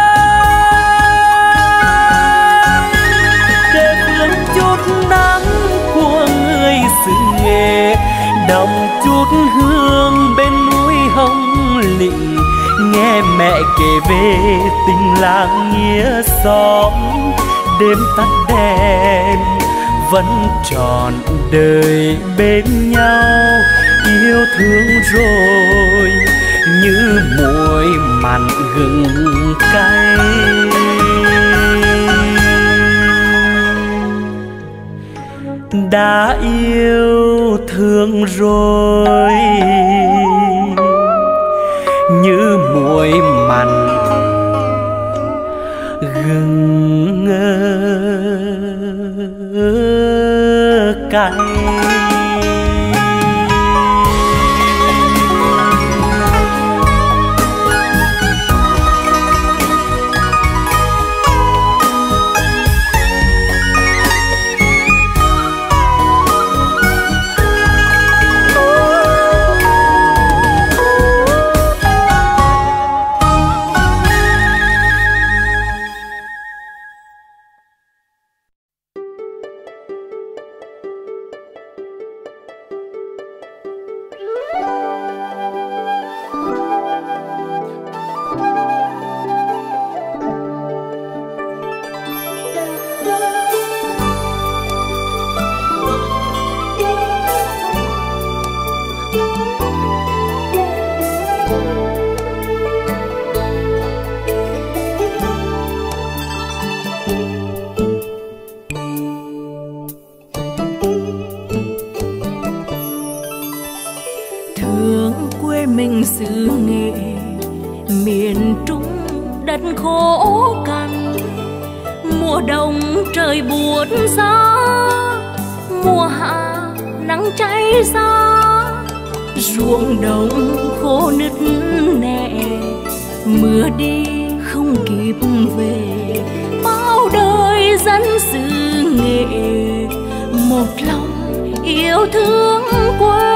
anh, để hưởng chút nắng của người xứ Nghệ, đậm chút hương bên núi Hồng Lĩnh, nghe mẹ kể về tình làng nghĩa xóm. Đêm tắt đèn vẫn trọn đời bên nhau, yêu thương rồi như muối mặn gừng cay. Đã yêu thương rồi như muối mặn gừng cay. xứ Nghệ miền Trung đất khô cằn, mùa đông trời buốt giá, mùa hạ nắng cháy giá, ruộng đồng khô nứt nẻ, mưa đi không kịp về, bao đời dân xứ Nghệ một lòng yêu thương quê.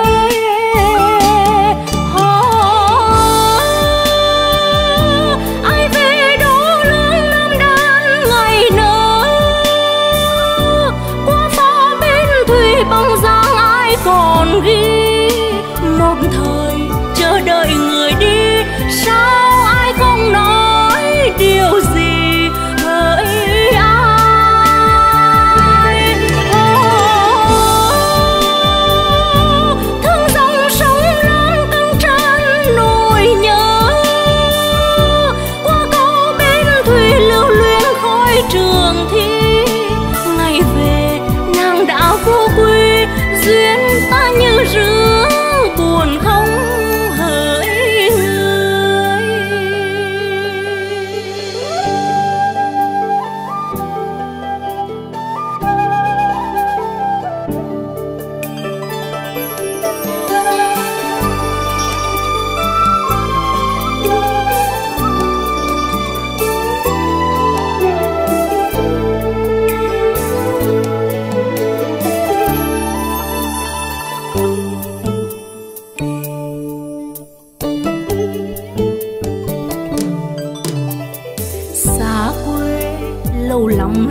Ai về đô lương Nam Đan ngày nở, qua phó bên thủy bóng dáng ai còn ghi, một thời chờ đợi người đi, sao ai không nói điều gì hỡi ai.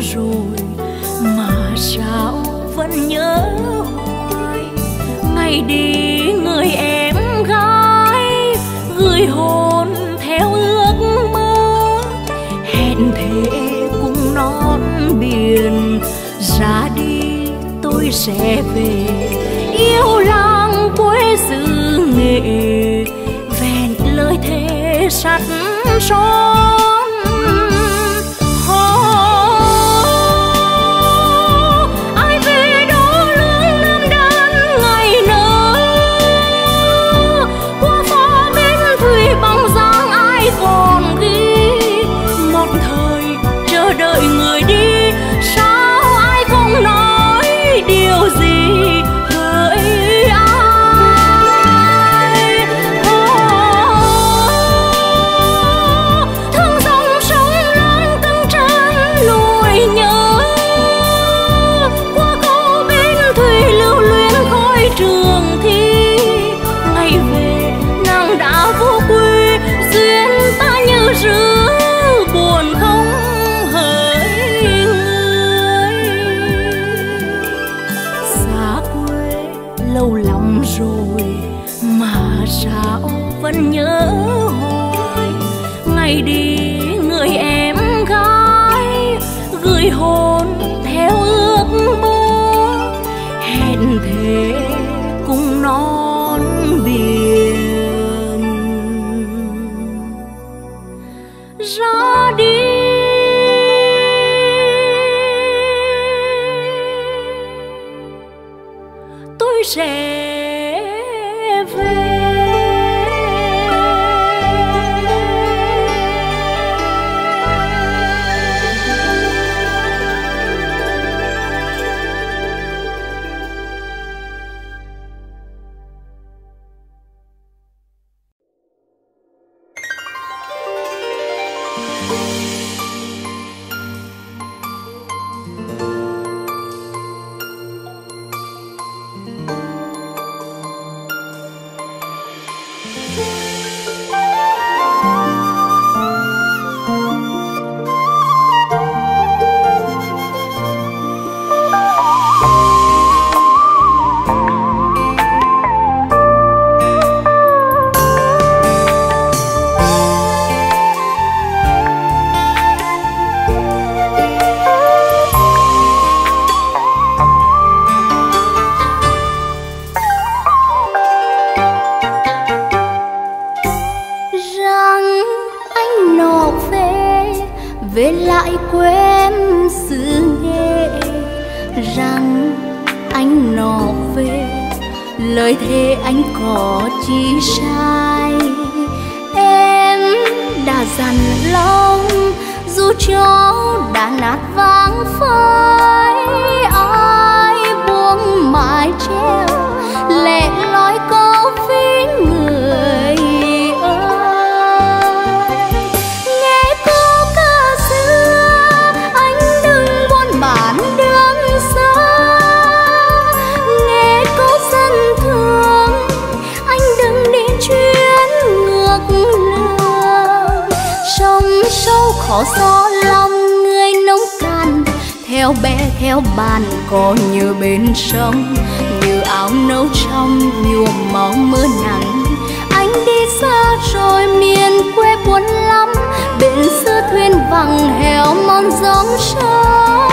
rồi mà sao vẫn nhớ hoài. Ngày đi người em gái gửi hồn theo ước mơ, hẹn thề cùng non biển. Ra đi tôi sẽ về yêu làng quê xứ Nghệ, vẹn lời thề sắt son. Ai về đó lương nam đan ngày nở, qua phố bên thủy bóng dáng ai còn ghi. Một thời chờ đợi người đi, sao ai không nói điều gì với ai. Thương dòng sông lớn từng chân lùi nhớ, qua câu bên thủy lưu luyến khói trường thi. Ngày về nàng đã vô quy, duyên ta như rứa buồn không hỡi người. Xa quê lâu lắm rồi mà sao vẫn nhớ hoài. Ngày đi người em gái gửi hồn theo ước mơ, hẹn thề cùng non biển. Ra đi tôi sẽ về. Về lại quê em xứ Nghệ, rằng anh nọ về lời thề anh có chi sai. Em đã dằn lòng dù cho đã nát vàng phai. Ai buông mái treo lẻ loi câu với người ơi. Nghe câu ca xưa anh đừng buồn bản đường xa. Nghe câu dân thương anh đừng đi chuyến ngược lường. Sông sâu khó gió lòng người nông cạn, theo bé theo bàn có như bên sông, như áo nâu trong nhuộm máu mưa nắng. Anh đi xa rồi miền quê buồn lắm, bên xưa thuyền vắng heo mòn gióng sông.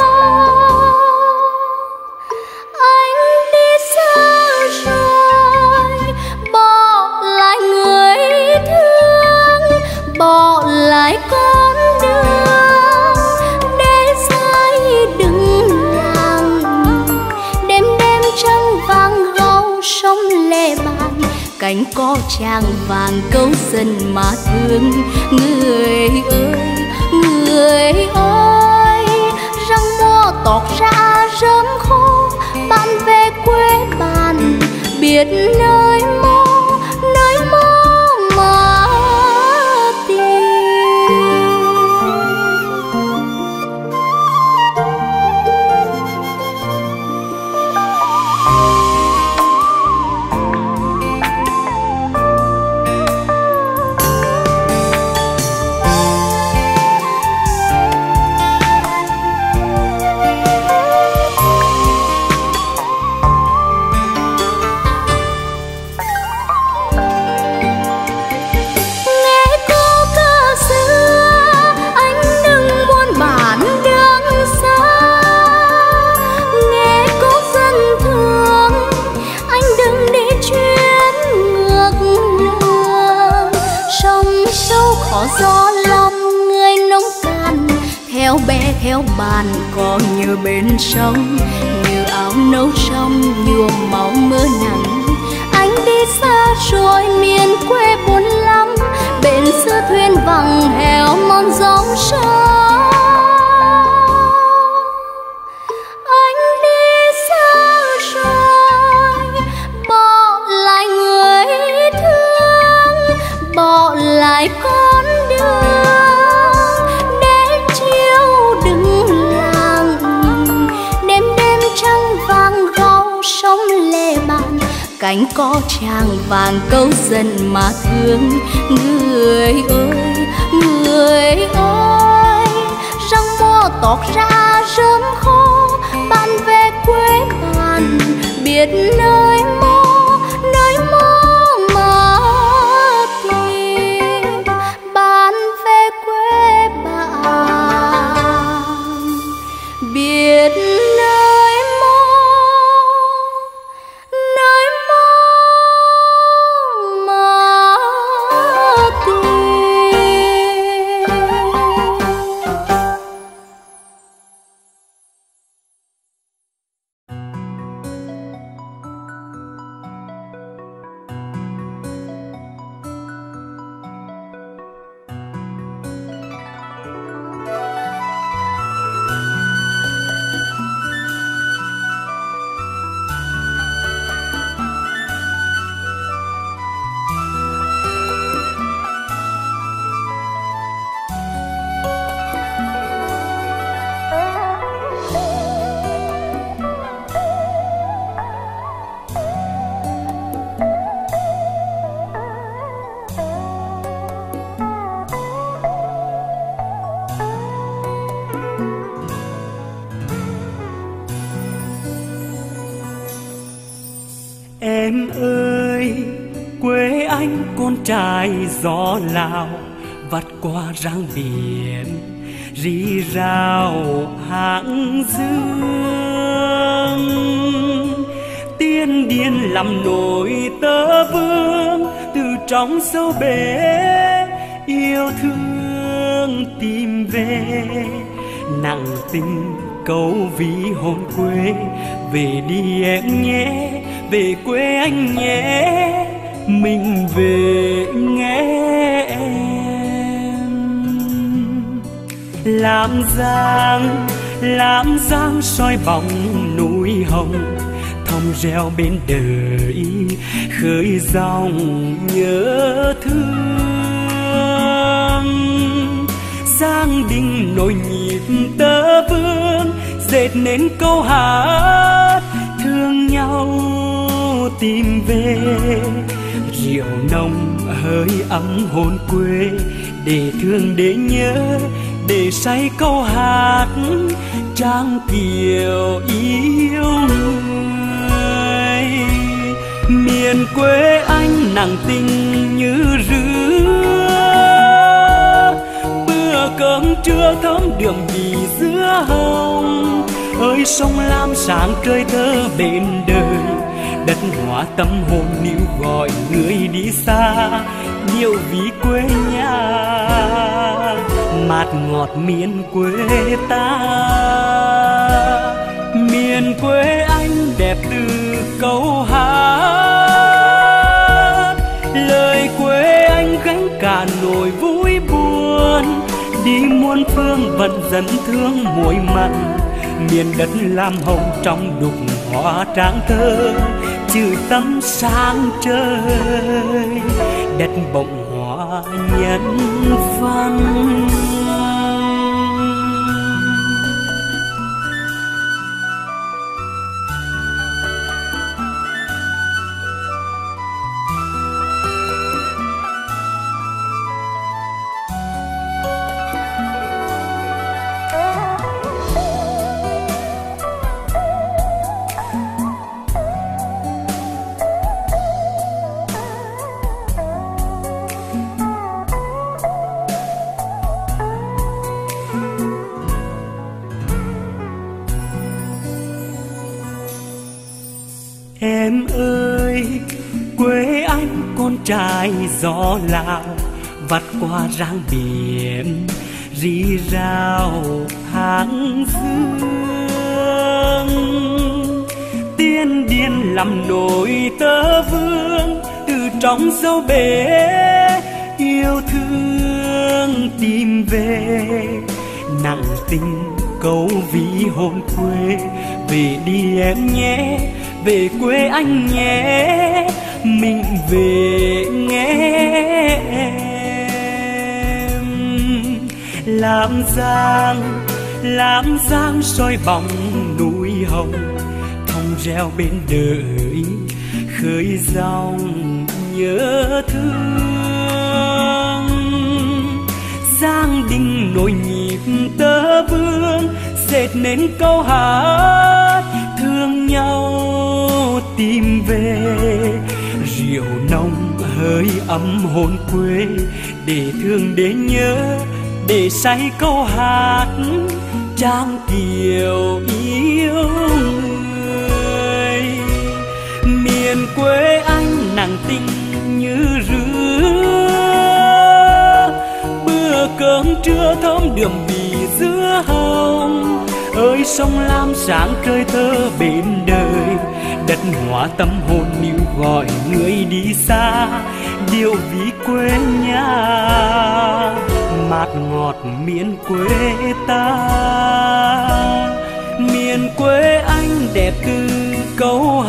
Anh đi xa rồi bỏ lại người thương, bỏ lại con đường để dài đừng làng. Đêm đêm trăng vàng gâu sông lệ bàn, cánh có tràng vàng câu dân mà thương. Người ơi, người ơi, răng mùa tọt ra rơm khô, bạn về quê bạn biết nơi mơ mà tìm. có gió lâm người nông cạn, theo bé theo bàn có như bên sông, như áo nâu sông nhuộm máu mưa nắng. Anh đi xa rồi miền quê buồn lắm, bên xưa thuyền vắng heo mòn dòng sông. Anh đi xa rồi bỏ lại người thương, bỏ lại con đường để chiều đứng lặng nhìn. Đêm đêm trăng vàng gau sông lệ bàn, cánh có tràng vàng câu dần mà thương. Người ơi, người ơi, răng mùa tóc ra rơm khô, bạn về quê bạn biết nơi mô mà tìm. Bạn về quê bạn biết nơi mô mà tìm. Em ơi, quê anh con trai gió Lào, vắt qua răng biển rì rào hàng dương. Tiên điên làm nổi tơ vương, từ trong sâu bể yêu thương tìm về. Nặng tình câu ví hồn quê, về đi em nhé, về quê anh nhé, mình về nghe em. Làm giang soi bóng núi hồng, thông reo bên đời khơi dòng nhớ thương. Giang đình nổi nhịp tơ vương, dệt nên câu hát thương nhau tìm về. Rượu nồng hơi ấm hồn quê, để thương để nhớ, để say câu hát trang kiều yêu người. Miền quê anh nặng tình như rứa, bữa cơm trưa thơm đường vì dứa hồng. Ơi sông lam sáng trời thơ bên đời, đất hóa tâm hồn níu gọi người đi xa, điệu ví quê nhà mát ngọt miền quê ta. Miền quê anh đẹp từ câu hát, lời quê anh gánh cả nỗi vui buồn. Đi muôn phương vẫn dẫn thương muối mặn, miền đất lam hồng trong đục hoa tráng thơ, chữ tâm sáng trời, đất bồng hoa nhân văn. Em ơi, quê anh con trai gió Lào, vắt qua ráng biển rì rào hàng dương. Tiên điên làm nổi tơ vương từ trong sâu bể yêu thương tìm về, nặng tình câu ví hồn quê. Về đi em nhé, về quê anh nhé, mình về nghe em. Làm giang soi bóng núi hồng, thông reo bên đời khơi dòng nhớ thương. Giang đình nổi nhịp tơ vương, dệt nên câu hát thương nhau tìm về. Rượu nồng hơi ấm hồn quê, để thương để nhớ, để say câu hát trang kiều yêu người. Miền quê anh nàng tình như rứa, bữa cơm trưa thơm đượm bì dưa hồng. Ơi sông Lam sáng trời thơ bên đời, đất hóa tâm hồn níu gọi người đi xa. Điều ví quê nhà mát ngọt miền quê ta. Miền quê anh đẹp từ câu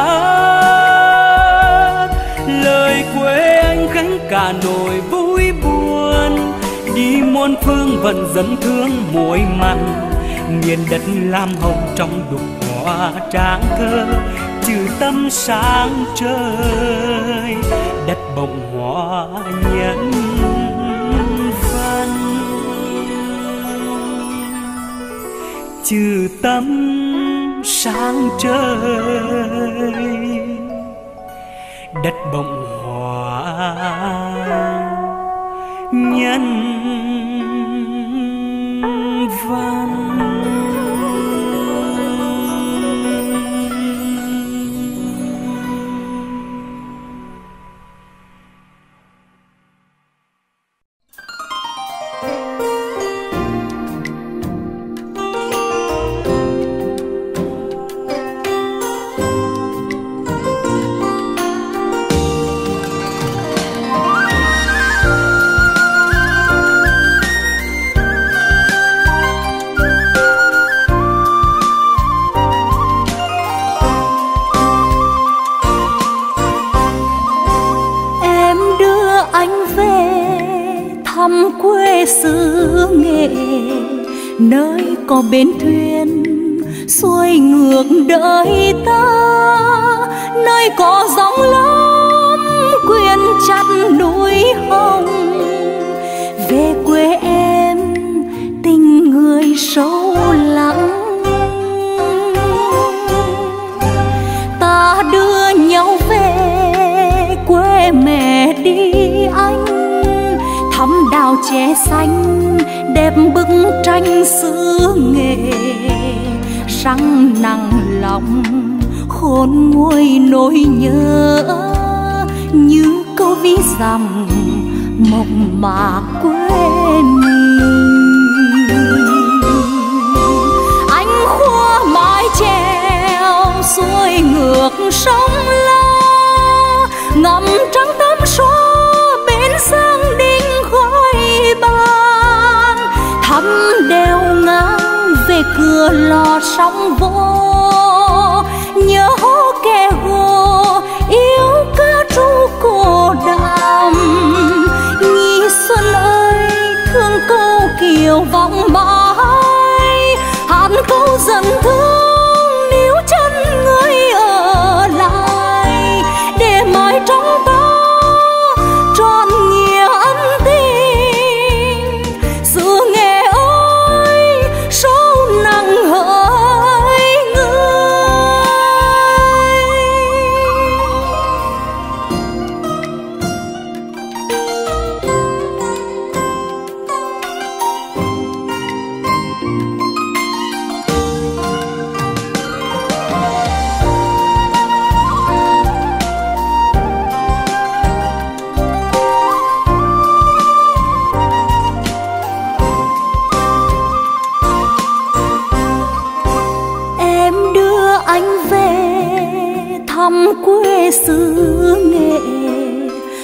hát, lời quê anh gánh cả nỗi vui buồn. Đi muôn phương vẫn dẫn thương muối mặn, miền đất lam hồng trong đục hoa tráng thơ. Trừ tâm sáng trời, đất bồng hoa nhân văn. Trừ tâm sáng trời, đất bồng hoa nhân văn. Quê xứ Nghệ, nơi có bến thuyền xuôi ngược đời ta, nơi có gióng lắm quyện chặt núi hồng. Về quê em tình người sâu lắng, ta đưa nhau về quê mẹ đi anh. Thắm đào che xanh đẹp bức tranh xứ Nghệ, răng nặng lòng khôn nguôi nỗi nhớ. Như câu ví dặm mộng mạc quê mình. Anh khua mái chèo xuôi ngược sông La, ngắm trăng tắm xóa bên sang đinh khói ban. Thăm đèo ngang về cửa lò sóng vô, nhớ kẻ hồ yêu ca ru cô đàm. Nhi xuân ơi thương câu kiều vọng mãi, hát câu dần thương níu chân người ở lại. Để mãi trong ta trọn nghĩa ân tình, xứ Nghệ ơi sâu nặng hỡi người.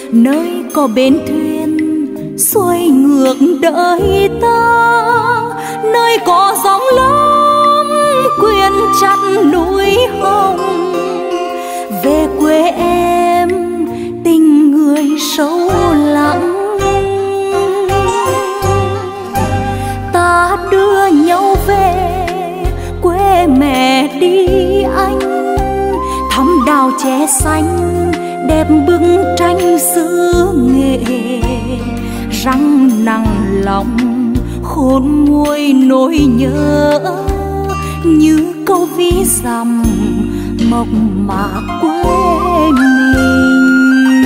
nơi có bến thuyền xuôi ngược đợi ta, nơi có sóng lớn quyện chặt núi hồng. Về quê em tình người sâu lắng, ta đưa nhau về quê mẹ đi anh, thăm đào chè xanh đẹp bức tranh xứ Nghệ, răng nặng lòng khôn nguôi nỗi nhớ như câu ví dặm mộc mạc quê mình.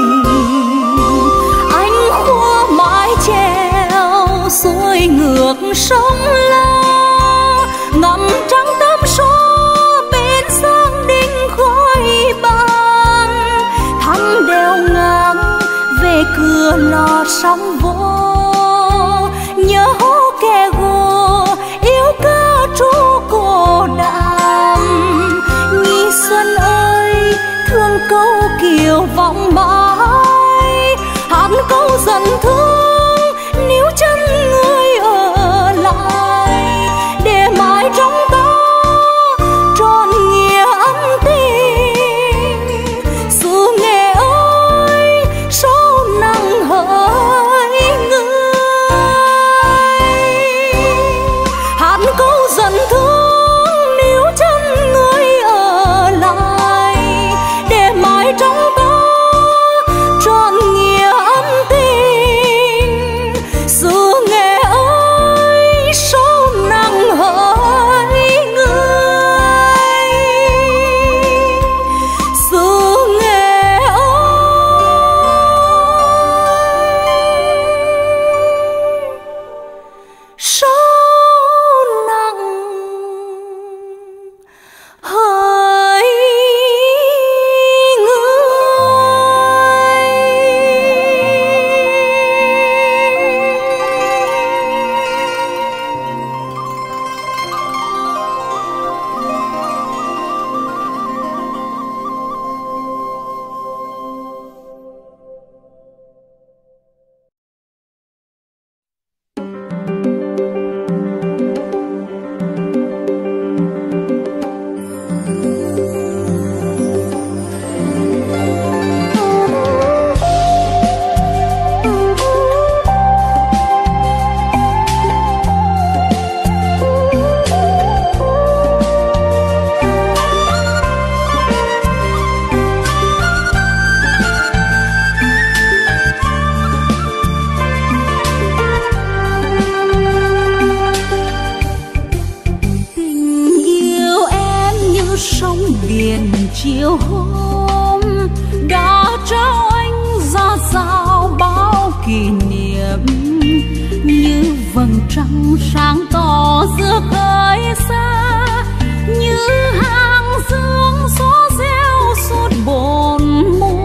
Anh khua mái chèo xuôi ngược sông La, ngắm trăng tắm số bên sang đinh khói ban, thăm đèo ngang về cửa lò sóng vô, nhớ hố kè gồ yêu ca trú cổ đàm. Nhi xuân ơi thương câu kiều vọng mãi, hát câu dần thương níu chân người ở lại, để mãi trong ta tròn nghĩa ân tình. Xứ Nghệ ơi sâu nặng hỡi người, hát câu dần thương níu chân người ở lại, để mãi trong ta tròn nghĩa ân tình. Xứ Nghệ ơi sâu nặng hỡi người, xứ Nghệ ơi sâu nặng hỡi sóng biển chiều hôm đã trao anh ra sao bao kỷ niệm, như vầng trăng sáng tỏ giữa khơi xa, như hàng dương gió reo suốt bốn mùa.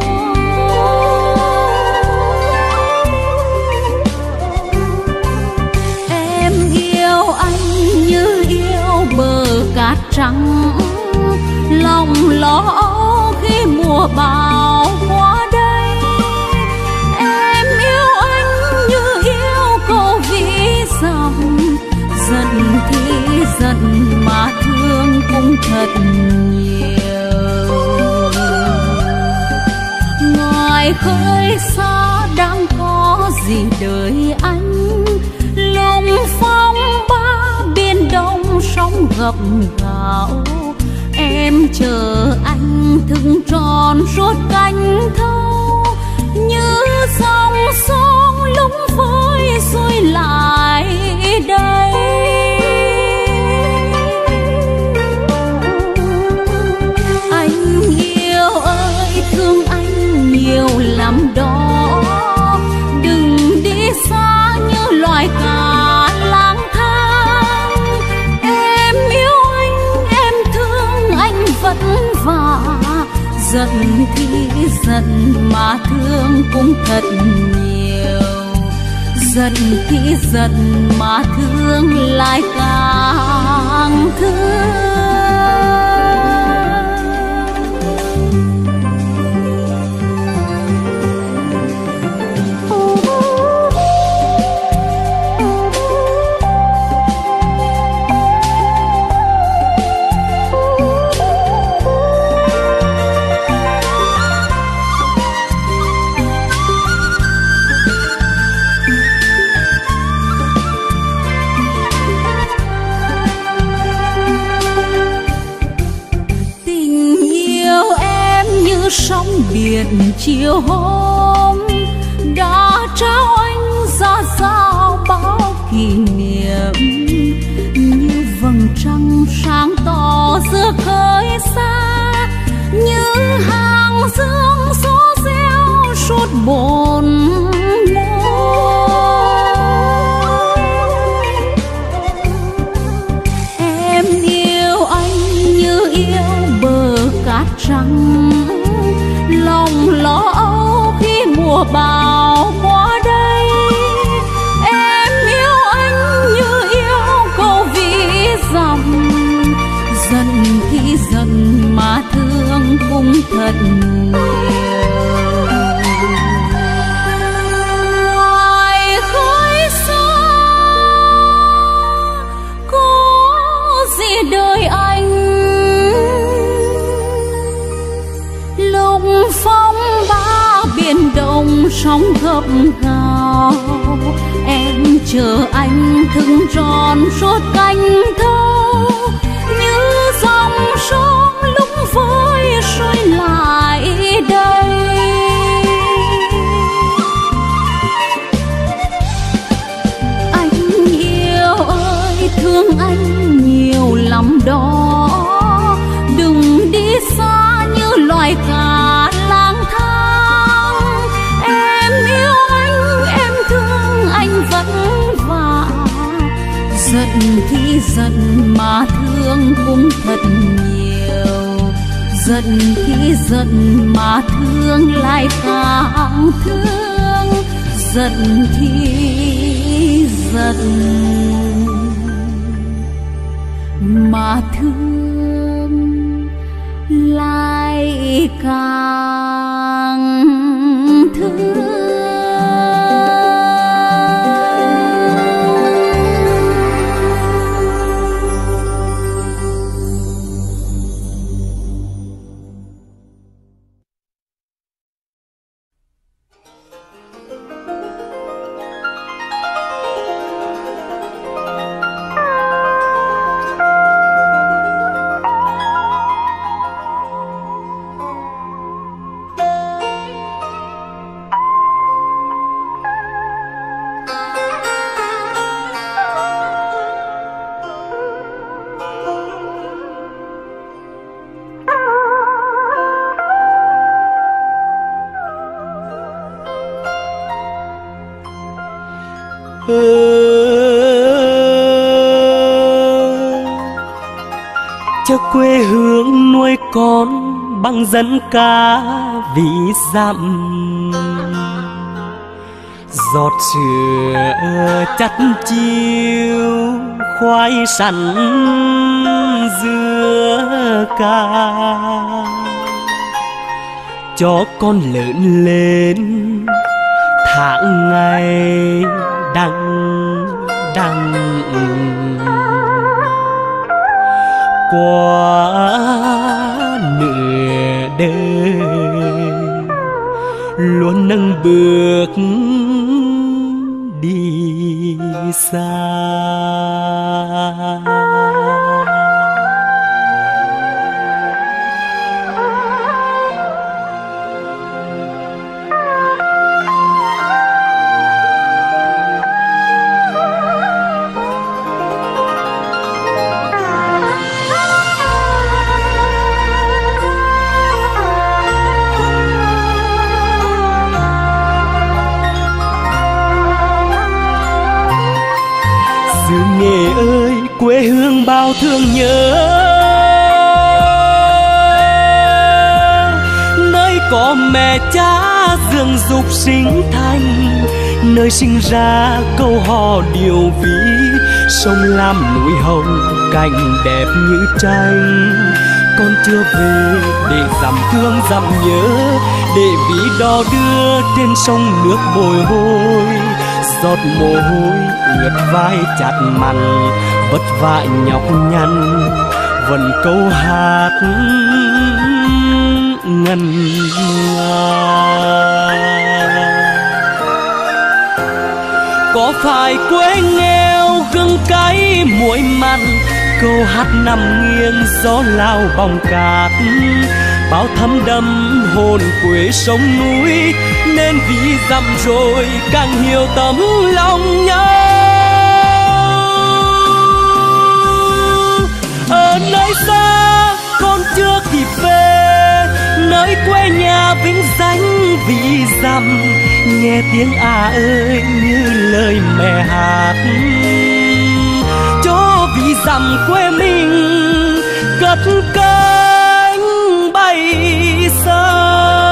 Em yêu anh như yêu bờ cát trắng, lòng lo khi mùa bão qua đây. Em yêu anh như yêu câu ví dặm, giận thì giận mà thương cũng thật nhiều. Ngoài khơi xa đang có gì đợi anh, lùng phong ba biển đông sóng gập gạo. Em chờ anh thức tròn suốt canh thâu, như dòng sông lúng vơi xuôi lại đây. Anh yêu ơi thương anh nhiều lắm đó, đừng đi xa như loài cá lang thang. Em yêu anh, em thương anh vất vả, giận thì giận mà thương cũng thật nhiều. Giận thì giận mà thương lại càng thương. chiều hôm đã trao anh ra sao bao kỷ niệm, như vầng trăng sáng tỏ giữa khơi xa, như hàng dương số reo suốt bồn em yêu anh như yêu bờ cát trắng, lòng lo âu khi mùa bão qua đây. Em yêu anh như yêu câu ví dặm, giận khi giận mà thương cũng thật nhiều. Ngoài khói xa có gì đời anh, lúc phong ba biển động sóng gập gào, em chờ anh thừng tròn suốt canh thâu, như dòng sông lúc vơi trôi lại đây. Anh yêu ơi thương anh nhiều lắm đó, đừng đi xa như loài cá lang thang. Em yêu anh, em thương anh vất vả, giận khi giận mà thương cũng thật nhiều, giận khi giận mà thương lại càng thương, giận khi giận mà thương lại càng thương. Cho quê hương nuôi con bằng dân ca ví dặm, giọt sữa chắt chiêu khoai sắn dưa ca, cho con lớn lên tháng ngày đằng đằng. Qua nửa đời luôn nâng bước đi xa. Nghề ơi quê hương bao thương nhớ, nơi có mẹ cha dưỡng dục sinh thành, nơi sinh ra câu hò điều ví, sông Lam núi Hồng cảnh đẹp như tranh. Con chưa về để dằm thương dằm nhớ, để ví đò đưa trên sông nước bồi hồi, giọt mồ hôi ướt vai chặt mặn, vất vả nhọc nhằn vẫn câu hát ngân nga. Có phải quê nghèo gừng cay muối mặn, câu hát nằm nghiêng gió lao bóng cát, bao thấm đẫm hồn quê sông núi, nên vì dặm rồi càng hiểu tấm lòng nhau. Ở nơi xa con chưa kịp về, nơi quê nhà vĩnh danh vì dặm, nghe tiếng ơi như lời mẹ hát. Cho vì dặm quê mình cất cánh bay xa.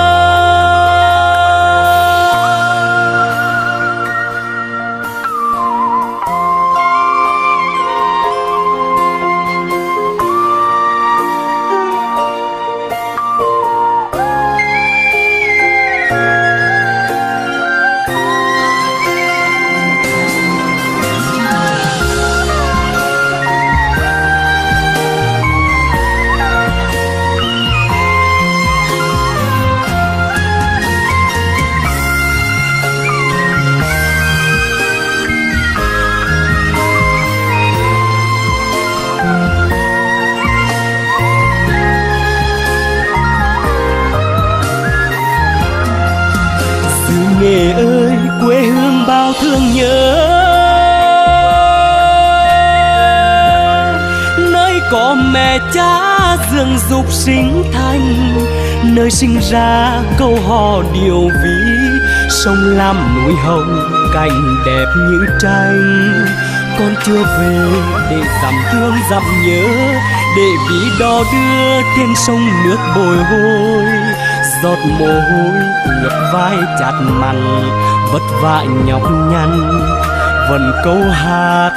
Nghề ơi quê hương bao thương nhớ, nơi có mẹ cha dưỡng dục sinh thành, nơi sinh ra câu hò điều ví, sông lam núi hồng cảnh đẹp như tranh. Con chưa về để dặm thương dặm nhớ, để ví đò đưa trên sông nước bồi hồi, giọt mồ hôi ướt vai chát mặn, vất vả nhọc nhằn vẫn câu hát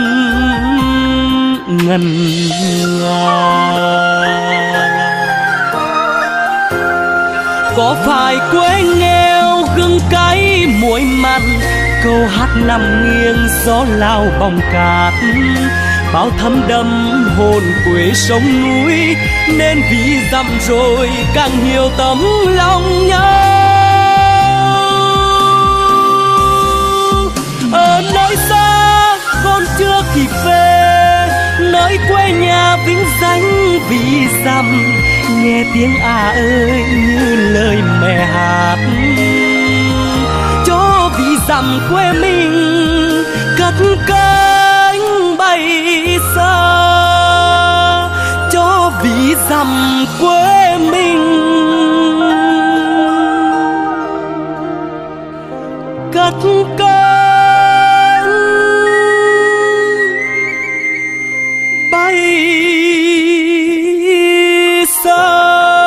ngân nga. Có phải quê nghèo gừng cay muối mặn, câu hát nằm nghiêng gió lao bóng cát, bao thấm đẫm hồn quê sông núi, nên vì dặm rồi càng hiểu tấm lòng nhau. Ở nơi xa con chưa kịp về, nơi quê nhà vĩnh danh vì dặm, nghe tiếng ơi như lời mẹ hát. Cho vì dặm quê mình cất cánh bay xa, cho vì dặm quê mình cất cánh bay xa.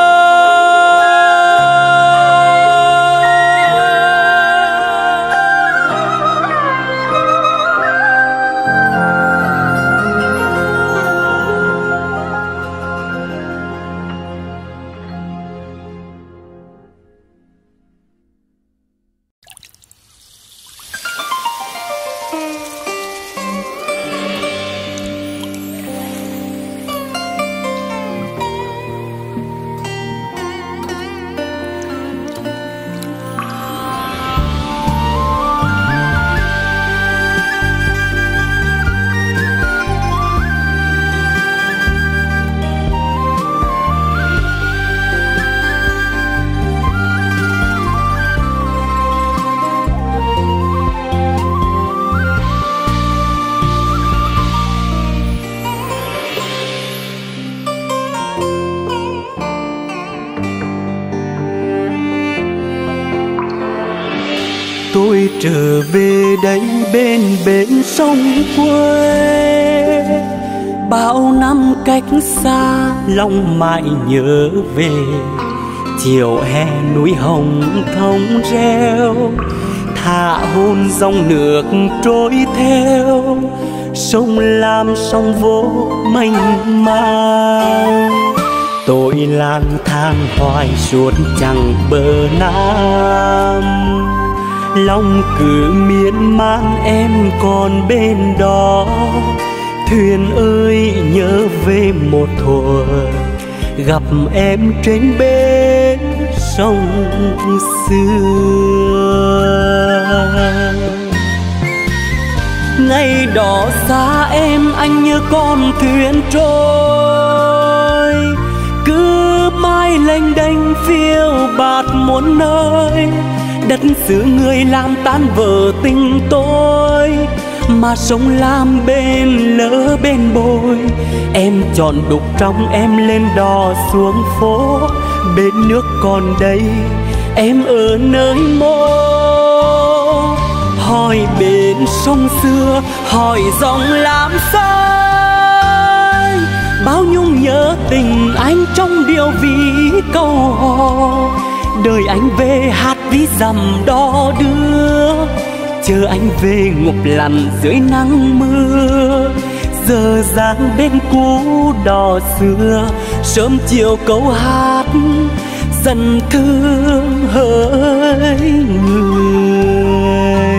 Tôi trở về đây bên bến sông quê, bao năm cách xa lòng mãi nhớ về. Chiều hè núi hồng thông reo, thả hôn dòng nước trôi theo, sông lam sông vô mênh mang. Tôi lang thang hoài suốt chặng bờ Nam, lòng cứ miên man em còn bên đó. Thuyền ơi nhớ về một thuở, gặp em trên bến sông xưa. Ngày đó xa em anh như con thuyền trôi, cứ mãi lấy lênh đênh phiêu bạt muôn nơi, đất xứ người làm tan vỡ tình tôi, mà sông Lam bên lỡ bên bồi. Em chọn đục trong em lên đò xuống phố, bên nước còn đây em ở nơi mô. Hỏi bên sông xưa, hỏi dòng Lam xanh, bao nhung nhớ tình anh trong điệu ví câu hò. Đời anh về hát ví dặm đò đưa, chờ anh về ngục lặn dưới nắng mưa. Giờ dáng bên cũ đò xưa, sớm chiều câu hát dần thương hỡi người.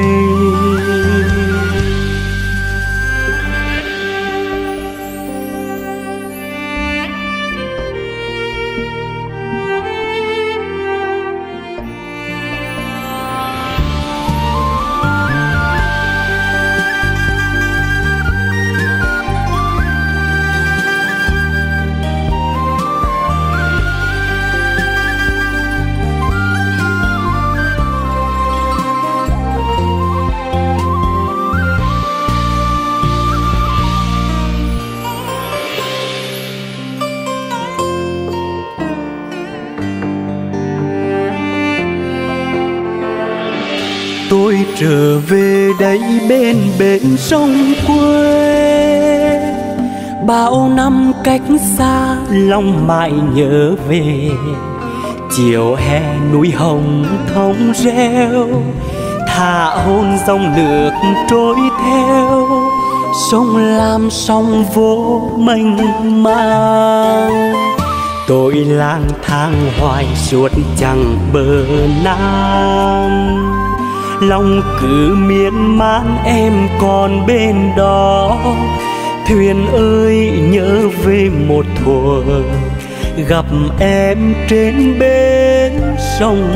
Tôi trở về đây bên sông quê, bao năm cách xa lòng mãi nhớ về. Chiều hè núi hồng thông reo, thả hôn dòng nước trôi theo. Sông Lam sông vô mênh mang, tôi lang thang hoài suốt chặng bờ Nam. Lòng cứ miên man em còn bên đó, thuyền ơi nhớ về một thuở gặp em trên bến sông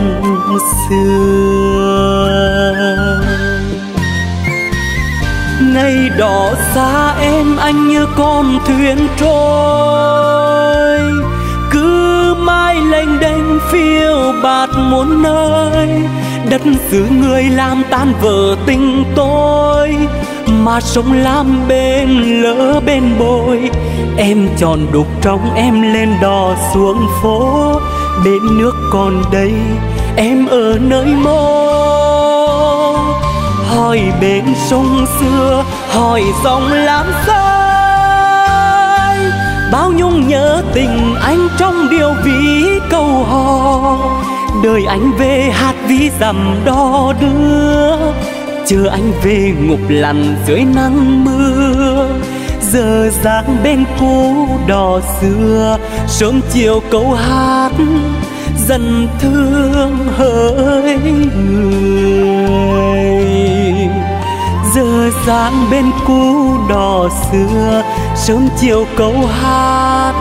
xưa. Ngày đó xa em anh như con thuyền trôi, cứ mãi lênh đênh phiêu bạt muôn nơi, đất xứ người làm tan vỡ tình tôi, mà sông Lam bên lỡ bên bồi. Em chọn đục trong em lên đò xuống phố, bên nước còn đây em ở nơi mô. Hỏi bên sông xưa, hỏi dòng Lam xanh, bao nhung nhớ tình anh trong điệu ví câu hò. Đời anh về hát ví dặm đò đưa, chờ anh về ngục lặn dưới nắng mưa. Giờ dáng bên cũ đò xưa, sớm chiều câu hát dần thương hỡi người. Giờ dáng bên cũ đò xưa, sớm chiều câu hát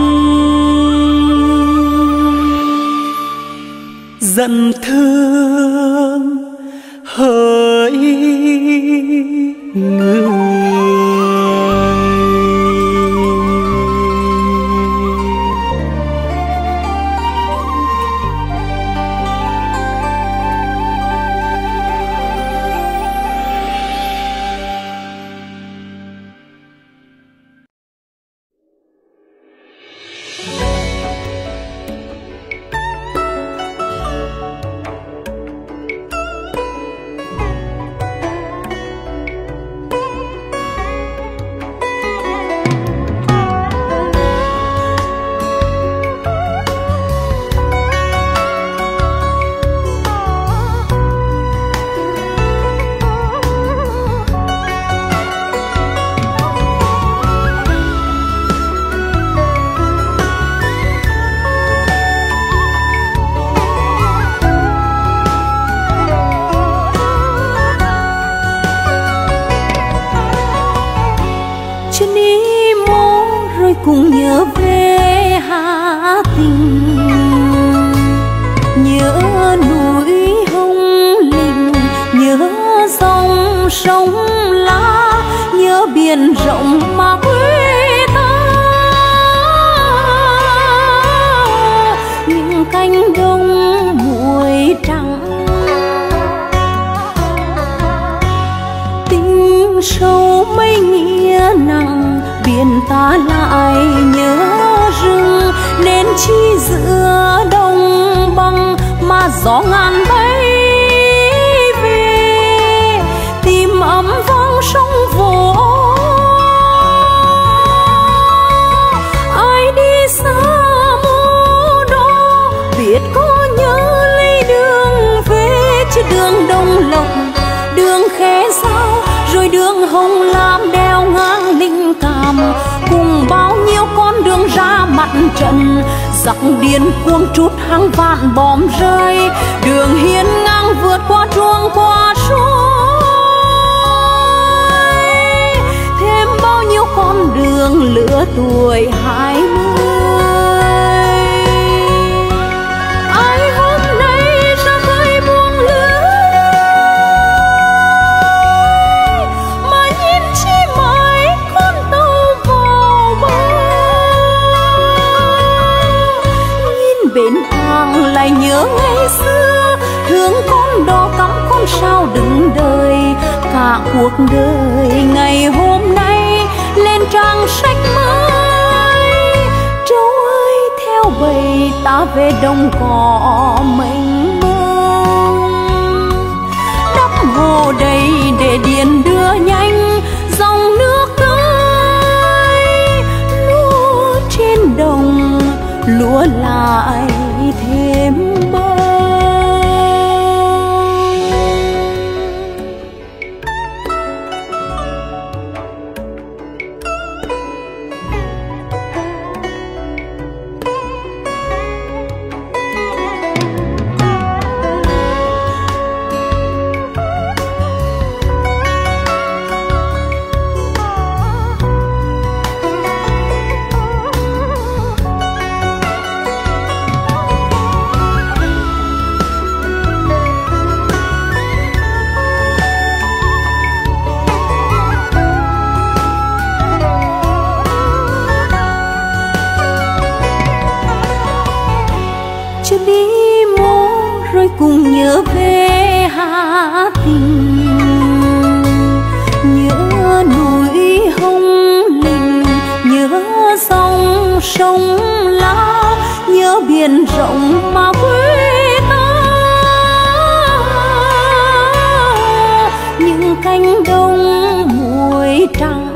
dần thương hỡi người. tình sâu mấy nghĩa nặng, biển ta lại nhớ rừng, nên chi giữa đông băng mà gió ngàn bay về, tìm ấm vang sông vỗ. Ai đi xa mô đó biết có nhớ lấy đường về, chứ đường Đông Lộc, đường Khé Sao, rồi đường Hồng Lam đeo ngang Linh Cảm, cùng bao nhiêu con đường ra mặt trận. Giặc điên cuồng trút hàng vạn bom rơi, đường hiên ngang vượt qua truông qua suối, thêm bao nhiêu con đường lứa tuổi 20. Ai hôm nay ra khơi buông lưới mà nhìn chi mãi con tàu vào bờ, nhìn bến Hàng lại nhớ ngày xưa, thương con đò cắm con sao đừng đời. Cả cuộc đời ngày hôm nay lên trang sách mới, trâu ơi theo bầy ta về đồng cỏ mênh mông, đắp hồ đầy để điện đưa nhanh dòng nước tới. Lúa trên đồng lúa lại thêm bông. Cùng nhớ về Hà Tình, nhớ núi Hồng Linh, nhớ dòng sông Lao, nhớ biển rộng mà quê ta. Những cánh đồng muối trắng,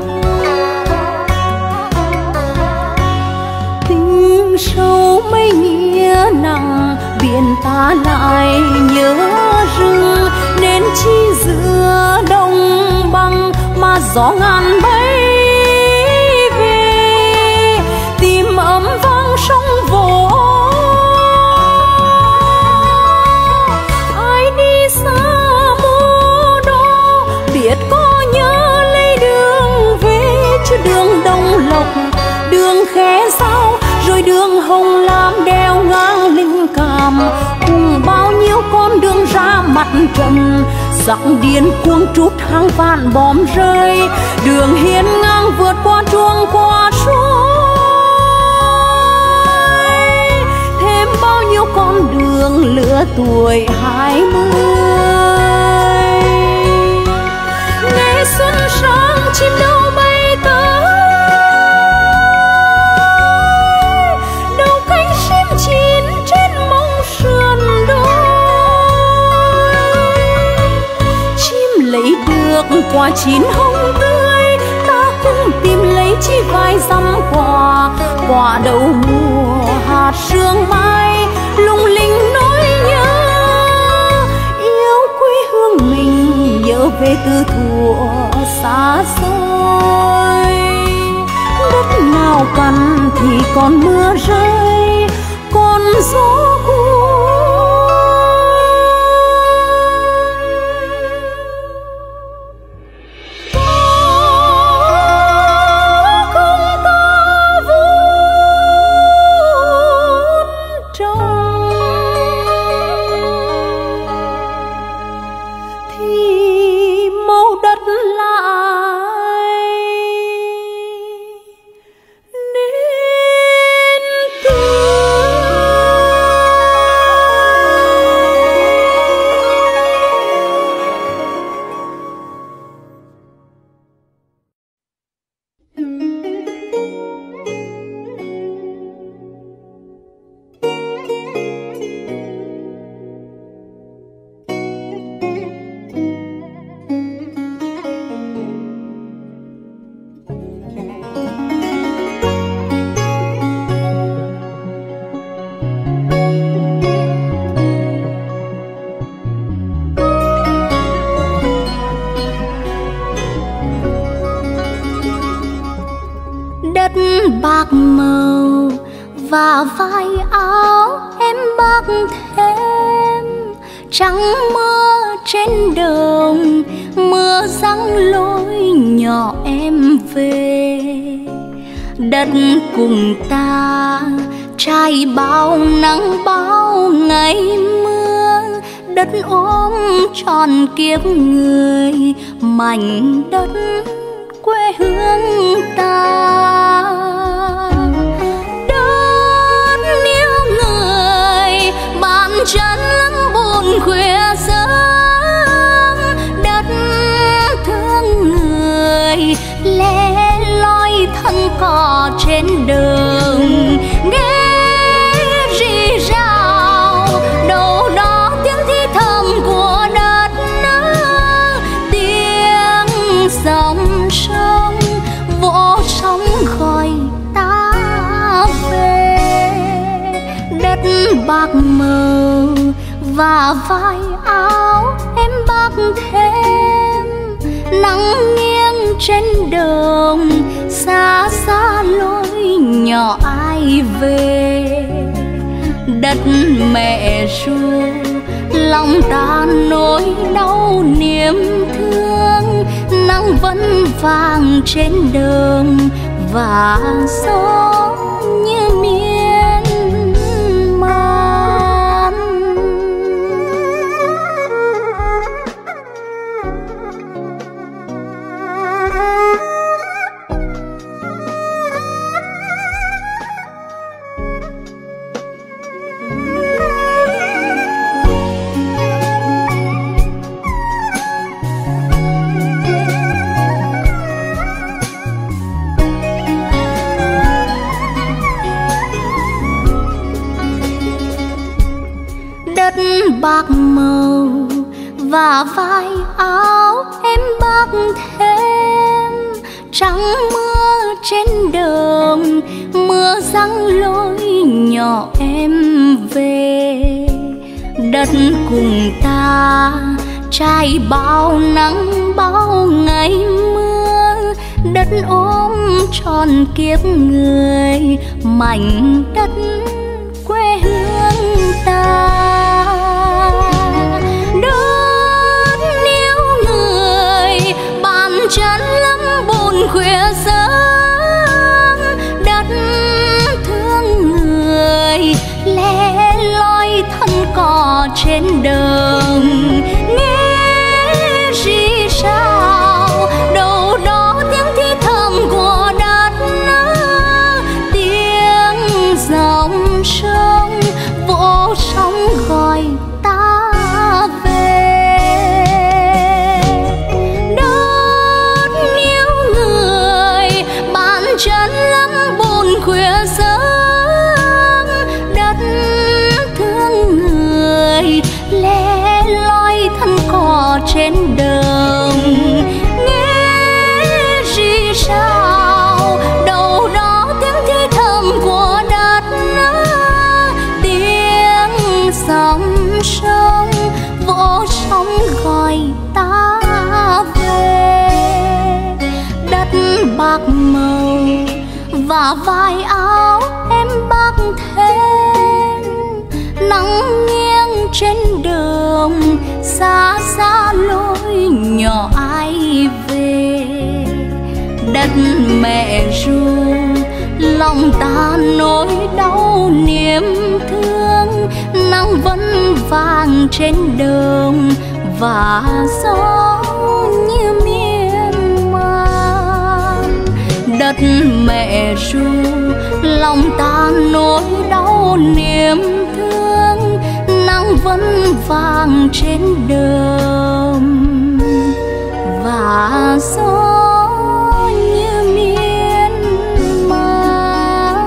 tình sâu mấy nghĩa nặng, biển ta lại nhớ rừng, nên chi giữa đông băng mà gió ngàn bay về, tìm ấm vang sông vỗ. Ai đi xa mô đó biết có nhớ lấy đường về, chứ đường Đông Lộc, đường Khé Sao, rồi đường Hồng Lam đeo ngang Linh Cảm, cùng bao nhiêu con đường ra mặt trận. Giặc điên cuồng trút hàng vạn bom rơi, đường hiên ngang vượt qua truông qua suối, thêm bao nhiêu con đường lứa tuổi 20. Ngày xuân sang chim đâu bay tới, đầu cánh chim chín trên mông sườn đồi. Chim lấy được quả chín hồng tươi, ta cũng tìm lấy chi vài dăm quả. Quả đầu mùa hạt sương mai lung linh nỗi nhớ, yêu quê hương mình nhớ về từ thuở xa xôi. Đất nào cằn thì còn mưa rơi, còn gió cuốn. Bạc màu và vai áo em bác thêm, trắng mưa trên đồng, mưa giăng lối nhỏ em về. Đất cùng ta trải bao nắng bao ngày mưa, đất ôm tròn kiếp người, mảnh đất quê hương ta. Đất yêu người bàn chân lắm buồn khuya sớm, đất thương người lẻ loi thân cỏ trên đường. Nghe rì rào đâu đó tiếng thi thầm của đất, tiếng dòng sông vỗ sóng gọi ta về. Đất bạc màu và vai áo em bác thêm, nắng nghiêng trên đồng, xa xa lối nhỏ ai về. Đất mẹ ru lòng ta nỗi đau niềm thương, nắng vẫn vàng trên đồng và gió như miên man. Đất bạc màu và vai áo em bác thêm, trắng mưa trên đồng, mưa giăng lối nhỏ em về. Đất cùng ta trải bao nắng bao ngày mưa, đất ôm tròn kiếp người, mảnh đất quê hương ta. Đất yêu người bàn chân lắm buồn khuya sớm, đất thương người lẻ loi thân cỏ trên đồng. Nghe rì rào đâu đó tiếng thi thầm của đất, tiếng dòng sông vỗ sóng gọi ta về. Đất yêu người bàn chân lắm buồn khuya sớm, đất thương người lẻ loi thân cỏ trên đồng. Nghe rì rào đâu đó tiếng thi thầm của đất, tiếng dòng sông vỗ sóng gọi ta về. Đất bạc màu và vai áo em bác thêm, nắng nghiêng trên đồng, xa xa lối nhỏ ai về. Đất mẹ ru lòng ta nỗi đau niềm thương, nắng vẫn vàng trên đồng và gió như miên man. Đất mẹ ru lòng ta nỗi đau niềm thương, nắng vẫn vàng trên đồng và gió như miên man.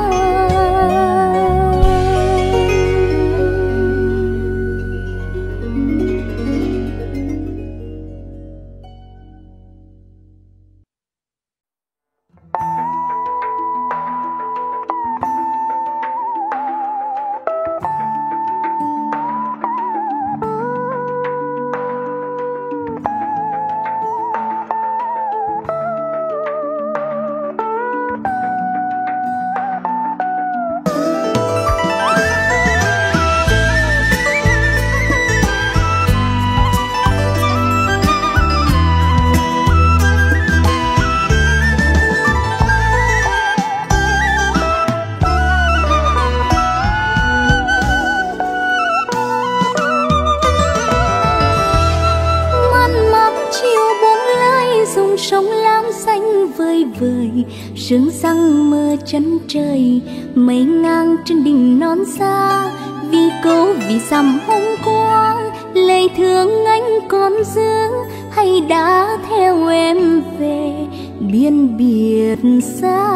dòng sông lam xanh vơi vời, sương răng mờ chân trời, mây ngang trên đỉnh non xa. Vì câu vì dặm hôm qua, lời thương anh còn giữ, hay đã theo em về biển biệt xa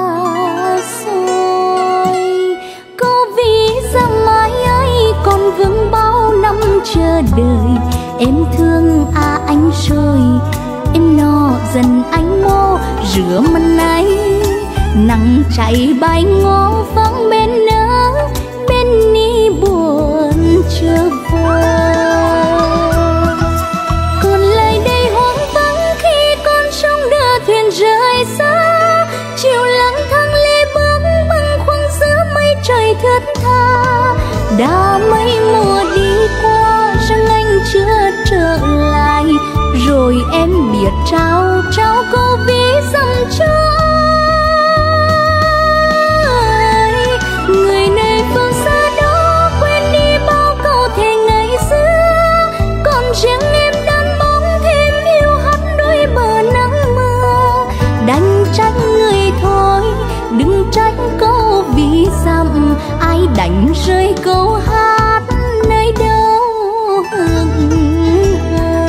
xôi. Câu vì rằng mãi ấy còn vương bao năm chờ đợi, em thương anh rồi, em no dần anh mô rửa mân ấy. Nắng cháy bay ngó vắng bên nỡ, bên ni buồn chưa vơi. Còn lại đây hoang vắng khi con sông đưa thuyền rời xa, chiều lặng thăng lê bước băng khoang giữa mây trời thướt tha. Đã mấy mùa đi qua rằng anh chưa trở lại, rồi em biết trao câu ví dặm cho ai. Người nơi phương xa đó quên đi bao câu thề ngày xưa, còn riêng em đàn bóng thêm yêu hắt đôi bờ nắng mưa. Đành trách người thôi, đừng trách câu ví dặm, ai đánh rơi câu hát nơi đâu hững hờ.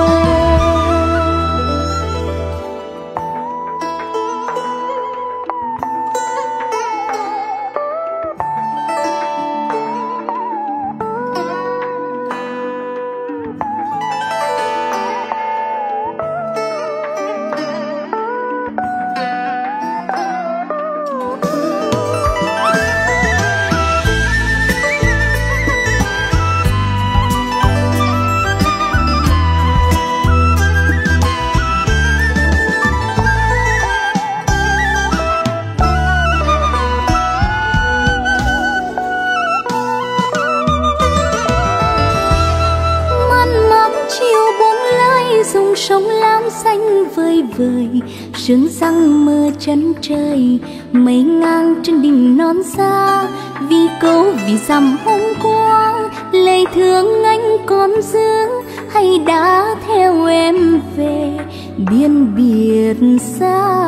Dòng sông lam xanh vơi vời, sương răng mờ chân trời, mây ngang trên đỉnh non xa. Vì câu vì dặm hôm qua, lời thương anh còn giữ, hay đã theo em về biển biệt xa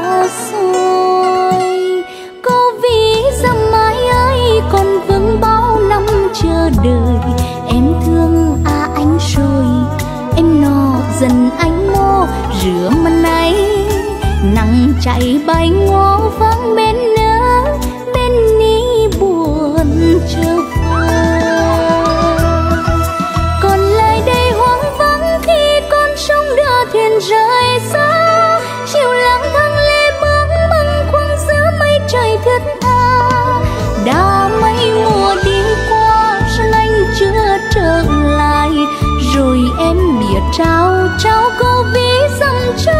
xôi. Câu ví dặm mãi ấy còn vương bao năm chờ đợi, em thương anh rồi, em no dần anh mô rửa mân ấy. Nắng cháy bay ngó vắng bên nỡ, bên ni buồn chờ vơi. Còn lại đây hoang vắng khi con sông đưa thuyền rời xa, chiều lặng thăng lê bước băng khoang giữa mây trời thướt tha. Đã mấy mùa đi qua rằng anh chưa trở lại, rồi em biết trao câu ví dặm cho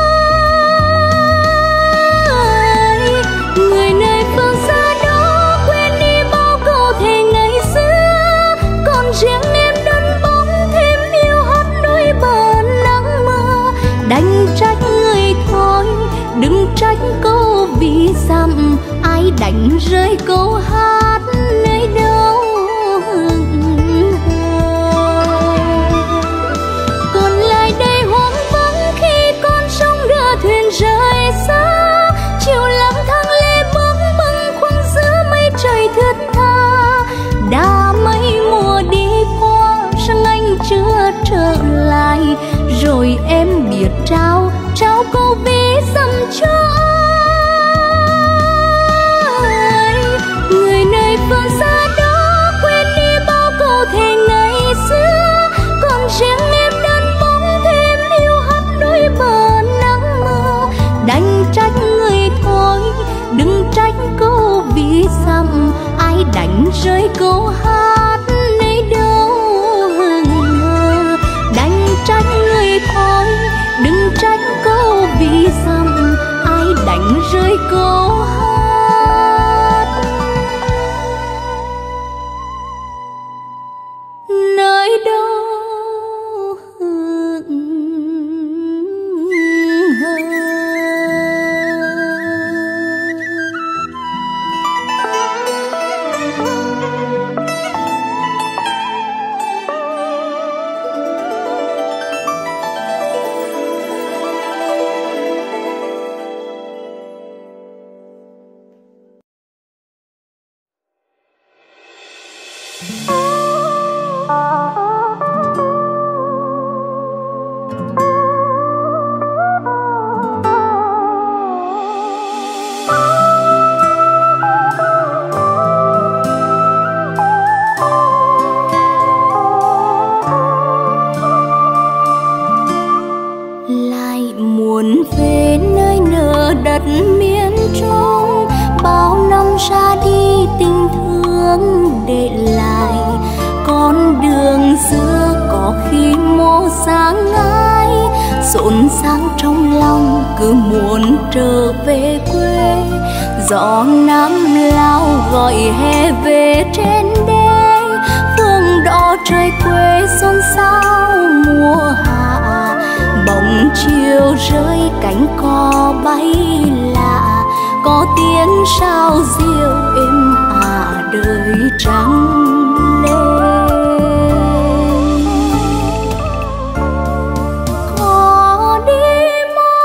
ai. Người nơi phương xa đó quên đi bao câu thề ngày xưa, còn riêng em đắn bóng thêm yêu hắt đôi bờ nắng mưa. Đành trách người thôi, đừng trách câu ví dặm, ai đánh rơi câu hát nơi đâu hững hờ. Còn lại đây hoang vắng khi con sông đưa thuyền rời xa, chiều lặng thăng lê bước băng khoang giữa mây trời thướt tha. Đã mấy mùa đi qua rằng anh chưa trở lại, rồi em biết trao câu ví dặm cho ai. Người nơi phương xa đó quên đi bao câu thề ngày xưa, còn riêng em đàn bóng thêm yêu hắt đôi bờ nắng mưa. Đành trách người thôi, đừng trách câu ví dặm, ai đánh rơi câu hát nơi đâu hững hờ. Đành trách người thôi, đừng trách câu ví dặm, ai đánh rơi câu hát nơi đâu hững hờ. đất miền Trung, bao năm ra đi tình thương để lại. Con đường xưa có khi mô sáng ngái, rộn ràng trong lòng cứ muốn trở về quê. Gió Nam lao gọi hè về trên đê, phương đỏ trời quê xôn xao mùa hạ. Bóng chiều rơi cánh cò bay lạ, có tiếng sao diêu êm ả đời trắng lên. Có đi mò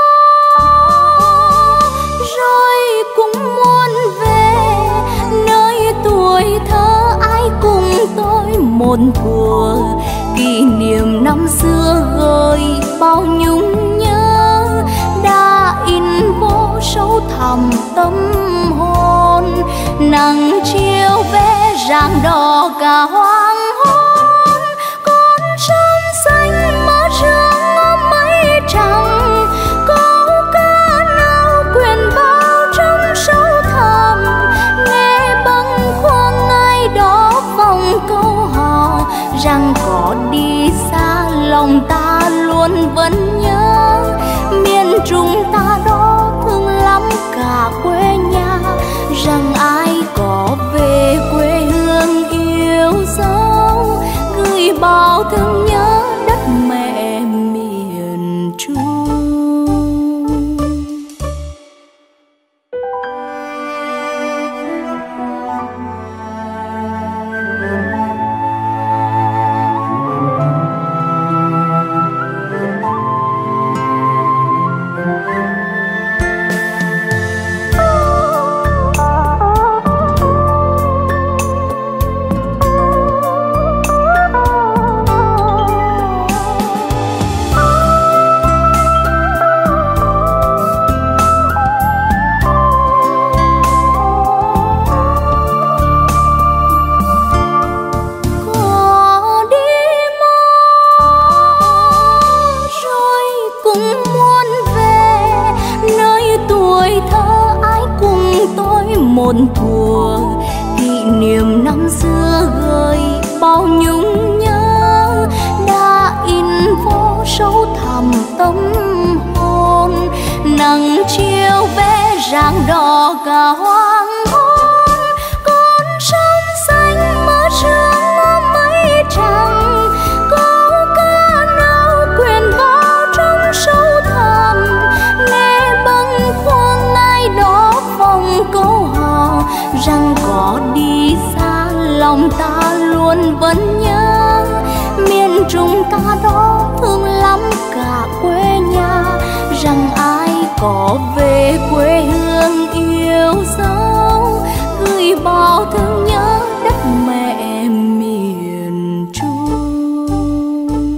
rồi cũng muốn về nơi tuổi thơ ai cùng tôi một thuở. Kỷ niệm năm xưa gợi bao nhung nhớ, đã in vô sâu thẳm tâm hồn. Nắng chiều vẽ rạng đỏ cả hoàng hôn, con sông xanh mở rương ôm mây trắng. Câu ca nào quyện vào trong sâu thẳm, nghe bâng khuâng ai đó vòng câu hò rằng có đi xa lòng ta luôn vẫn nhớ. Miền Trung ta đó thương lắm cả quê nhà, rằng ai có về quê hương yêu dấu, gửi bao thương nhớ đất mẹ miền Trung. Một thuở kỷ niệm năm xưa gợi bao nhung nhớ, đã in vô sâu thẳm tâm hồn. Nắng chiều vẽ rạng đỏ cả hoàng hôn, con sông xanh mở rương ôm mây trắng. Câu ca nào quyện vào trong sâu thẳm, nghe bâng khuâng ai đó vòng câu hò rằng có đi xa lòng ta luôn vẫn nhớ. Miền Trung ta đó thương lắm cả quê nhà, rằng ai có về quê hương yêu dấu, gửi bao thương nhớ đất mẹ miền Trung,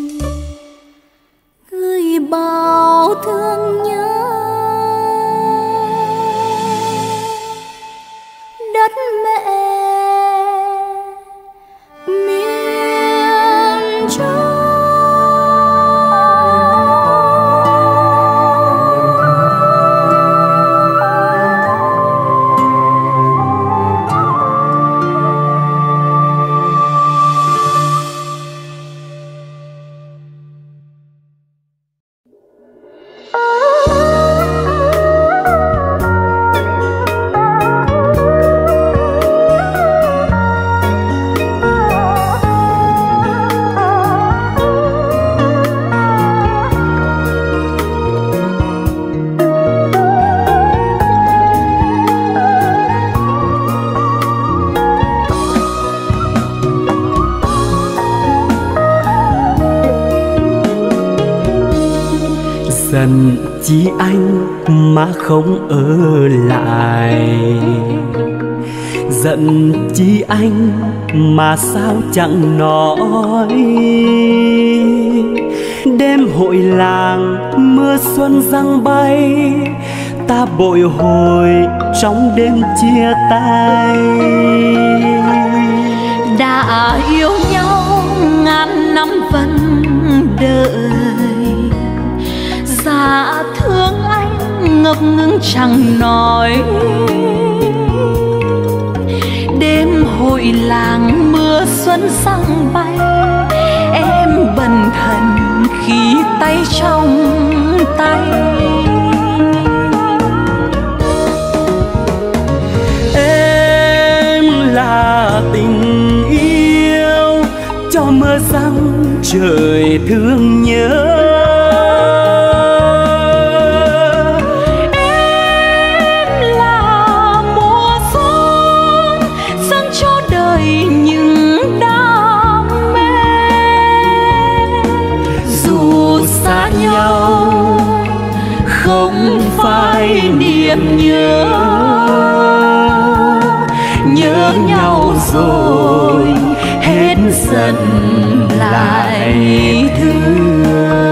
gửi bao thương nhớ đất mẹ miền Trung. Giận chi anh mà không ở lại, giận chi anh mà sao chẳng nói. Đêm hội làng mưa xuân giăng bay, ta bồi hồi trong đêm chia tay. Đã yêu nhau ngàn năm vẫn đợi, dạ thương anh ngập ngừng chẳng nói. Đêm hội làng mưa xuân sang bay, em bần thần khi tay trong tay. Em là tình yêu cho mưa răng trời thương nhớ. Niềm nhớ nhau rồi hết dần lại thương.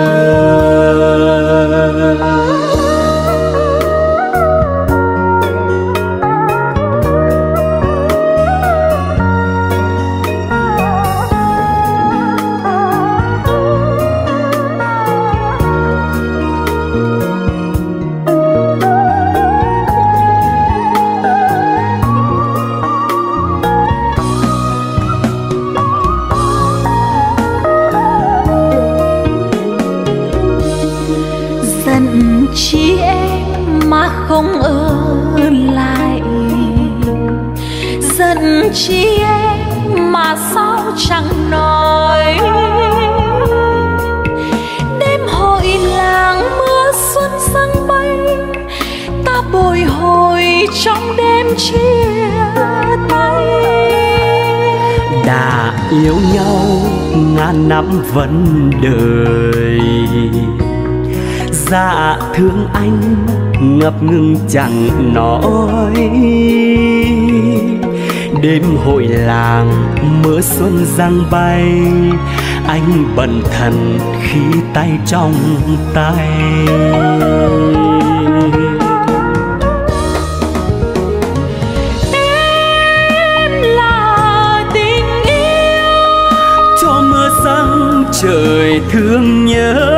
Chỉ em mà không ở lại, giận chỉ em mà sao chẳng nói. Đêm hội làng mưa xuân sang bay, ta bồi hồi trong đêm chia tay. Đã yêu nhau ngàn năm vẫn đời, dạ thương anh ngập ngừng chẳng nói. Đêm hội làng mưa xuân giăng bay, anh bần thần khi tay trong tay. Em là tình yêu cho mưa giăng trời thương nhớ.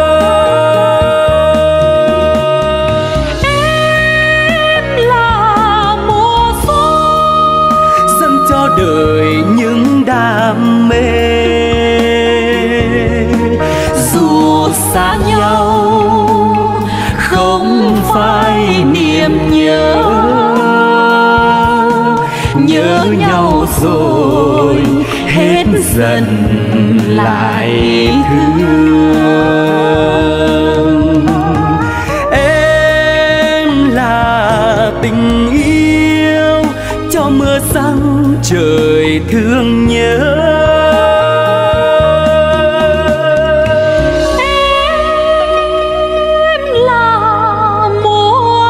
Đời những đam mê, dù xa nhau không phải niềm nhớ nhau rồi hết dần lại thương. Em là tình yêu cho mưa răng trời thương nhớ. Em là mùa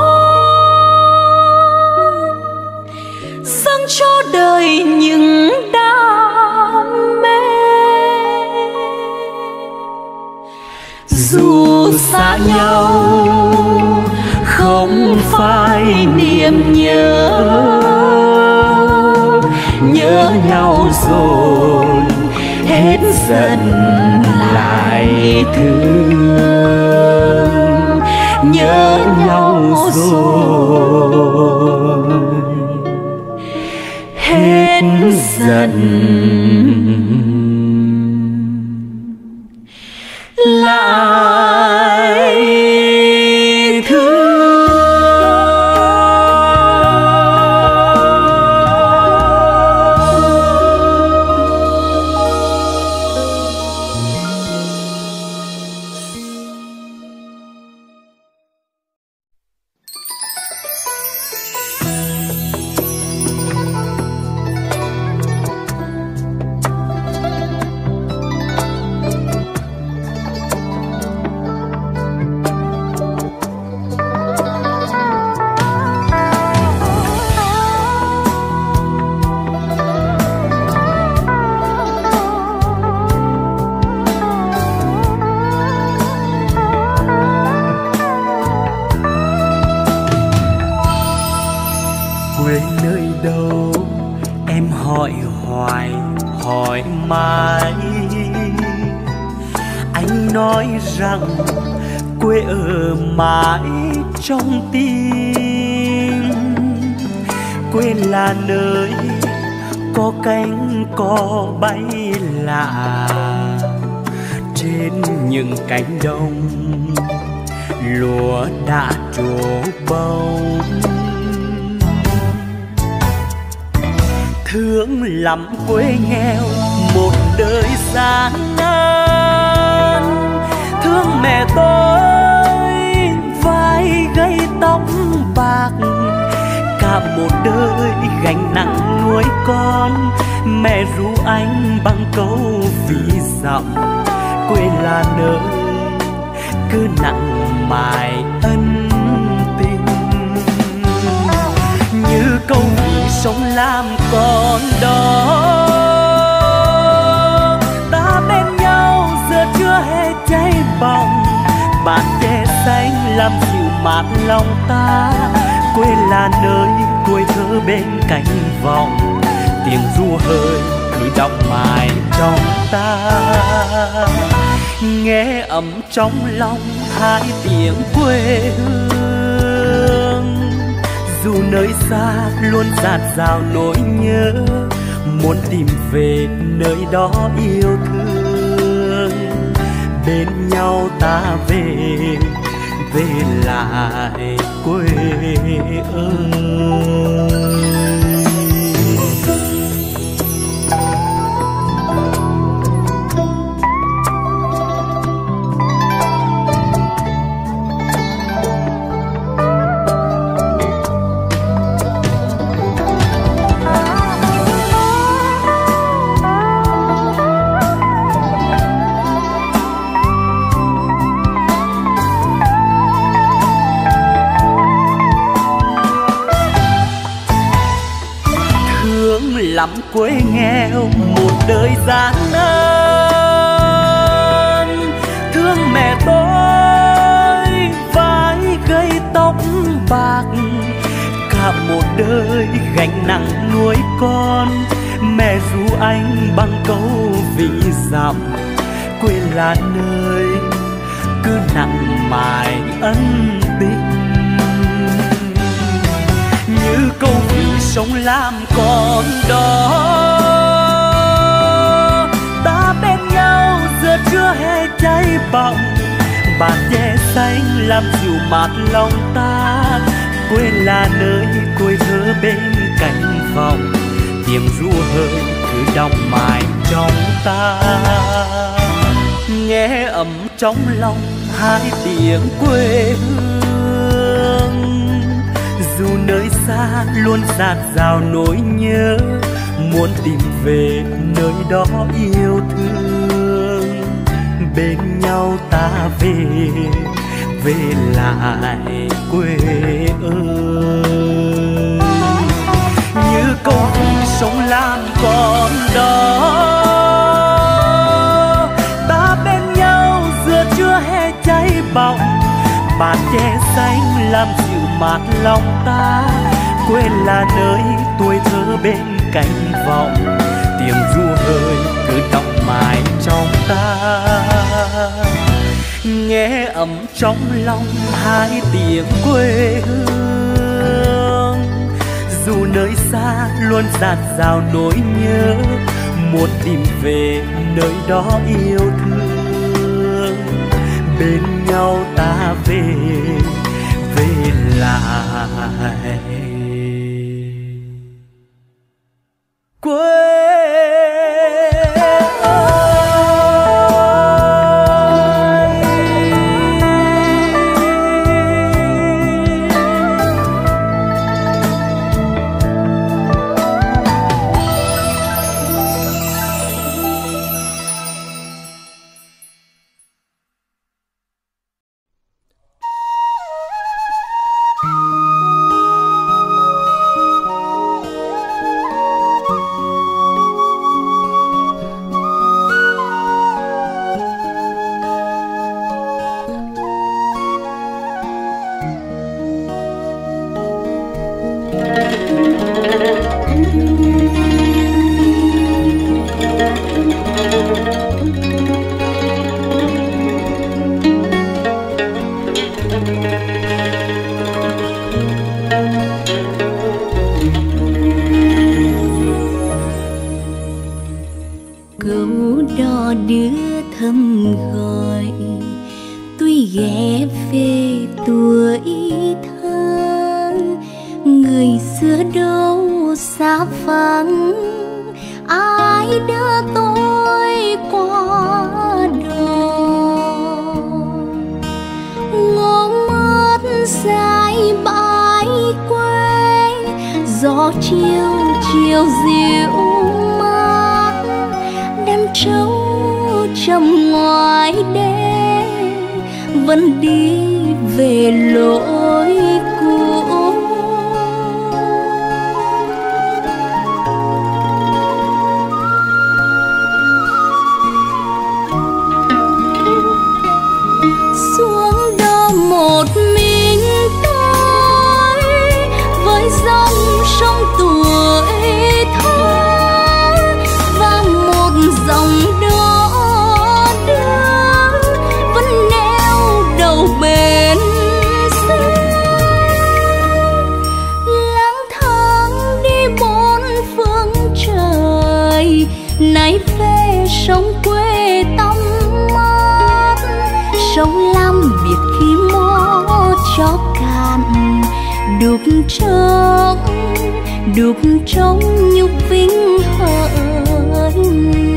xuân dâng cho đời những đam mê. Dù xa nhau không phải niềm nhớ nhau rồi hết dần lại thương. Nhớ nhau rồi hết dần lại thương. quê nơi đâu em hỏi hoài hỏi mãi. Anh nói rằng quê ở mãi trong tim. Quê là nơi có cánh có bay lạ, trên những cánh đồng lúa đã trổ bông. Thương lắm quê nghèo một đời gian nan, thương mẹ tôi vai gây tóc bạc, cả một đời gánh nặng nuôi con. Mẹ ru anh bằng câu ví dặm, quê là nơi cứ nặng mài ân tình. Như câu ví sống làm con đó, ta bên nhau giờ chưa hề cháy bỏng. Bàn tre xanh làm dịu mát lòng ta, quê là nơi tuổi thơ bên cánh vòng. Tiếng ru hơi cứ đọng mãi trong ta, nghe ấm trong lòng hai tiếng quê hương. Dù nơi xa luôn dạt dào nỗi nhớ, muốn tìm về nơi đó yêu thương. Bên nhau ta về, về lại quê ơi. Lắm quê nghèo một đời gian nan, thương mẹ tôi vai gây tóc bạc, cả một đời gánh nặng nuôi con. Mẹ ru anh bằng câu ví dặm, quê là nơi cứ nặng mài ân tình. Như câu ví sống làm con đó, ta bên nhau giờ chưa hề cháy bỏng. Bàn tre xanh làm dịu mát lòng ta, quê là nơi tuổi thơ bên cánh vòng. Tiếng ru hơi cứ đọng mãi trong ta, nghe ấm trong lòng hai tiếng quê hương. Dù nơi xa luôn dạt dào nỗi nhớ, muốn tìm về nơi đó yêu thương. Bên nhau ta về, về lại quê ơi. Như câu ví sống làm con đó, ta bên nhau giờ chưa hề cháy bỏng. Bàn tre xanh làm dịu mát lòng ta, quê là nơi tuổi thơ bên cánh vòng. Tiếng ru hơi cứ đọng mãi trong ta, nghe ấm trong lòng hai tiếng quê hương. Dù nơi xa luôn dạt dào nỗi nhớ, muốn tìm về nơi đó yêu thương. Bên nhau ta về, về lại quê. gọi, tôi ghé về tuổi thơ. Người xưa đâu xa vắng, ai đưa tôi qua đó. Ngó mất dài bãi quê, gió chiều chiều dịu mát, đàn trâu trầm ngoài đê vẫn đi về lối cũ. Xuống đó một mình tôi với dòng sông tuổi thơ và một dòng đó đưa vẫn neo đầu bên sông. Lang thang đi bốn phương trời, nay về sông quê tăm mát. Sông Lam biệt khi mó cho cạn, đục trong nhục vinh hỡi người.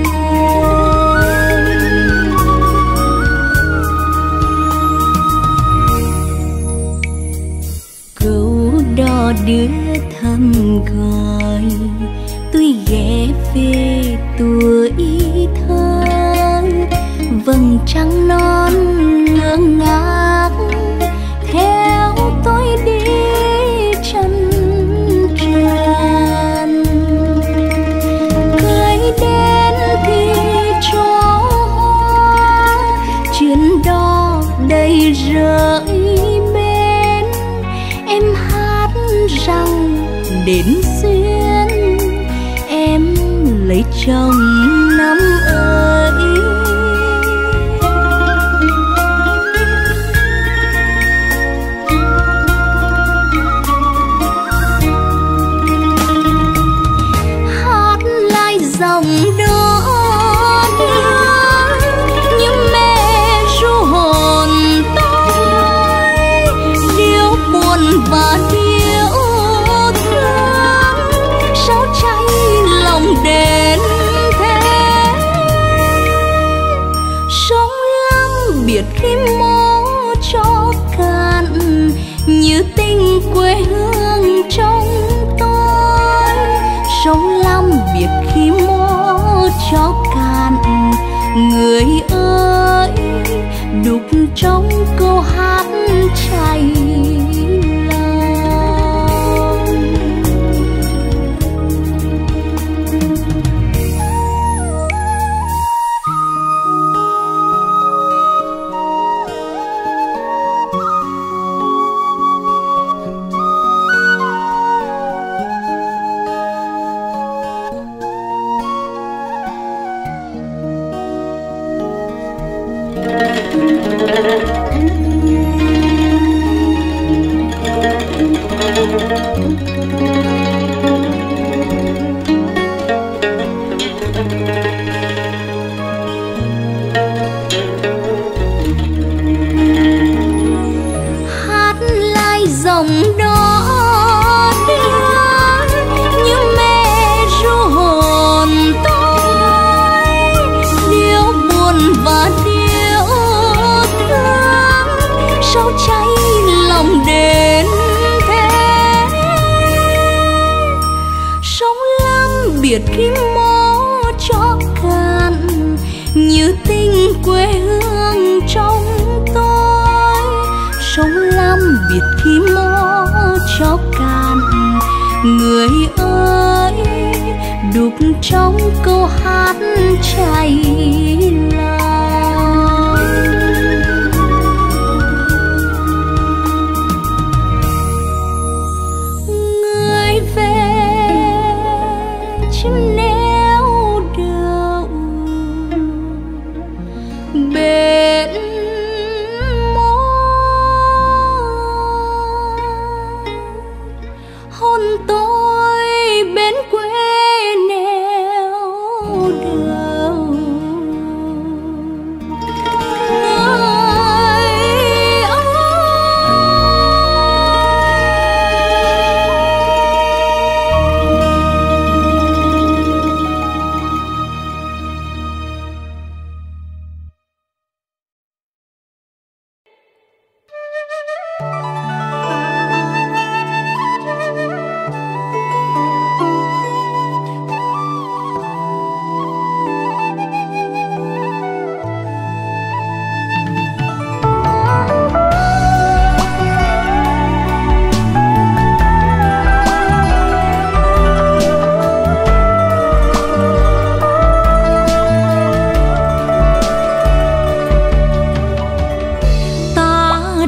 Câu đò đưa thầm gọi, tôi ghé về tuổi thơ. Vầng trăng non ngơ ngác theo tôi đi chân trần. Cưới đến thì cho hoa, chuyến đò đầy rơi bên. Em hát rằng đến duyên em lấy chồng năm ơi. Dòng đó như mẹ ru hồn tôi, điệu buồn và điệu thương, sao cháy lòng đến thế. Sông Lam biệt khi mó cho cạn, như tình quê hương trong tôi. Sông Lam biệt khi mó cho cạn, người ơi đục trong câu hát chảy lòng. Hát lại dòng đó như mẹ ru hồn tôi, điệu buồn và điệu thương, sao cháy lòng đến thế. Sông Lam biệt khi mó cho cạn, như tình quê hương trong tôi. Sông Lam biệt khi mó cho cạn, người ơi đục trong câu hát chảy lòng. Người về chim neo đậu bên hôn tôi bên quê neo đầu.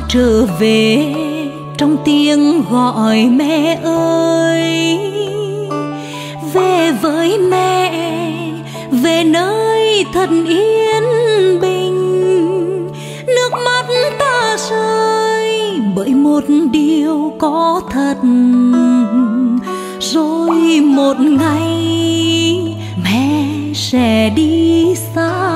trở về trong tiếng gọi mẹ ơi, về với mẹ, về nơi thật yên bình. Nước mắt ta rơi bởi một điều có thật, rồi một ngày mẹ sẽ đi xa.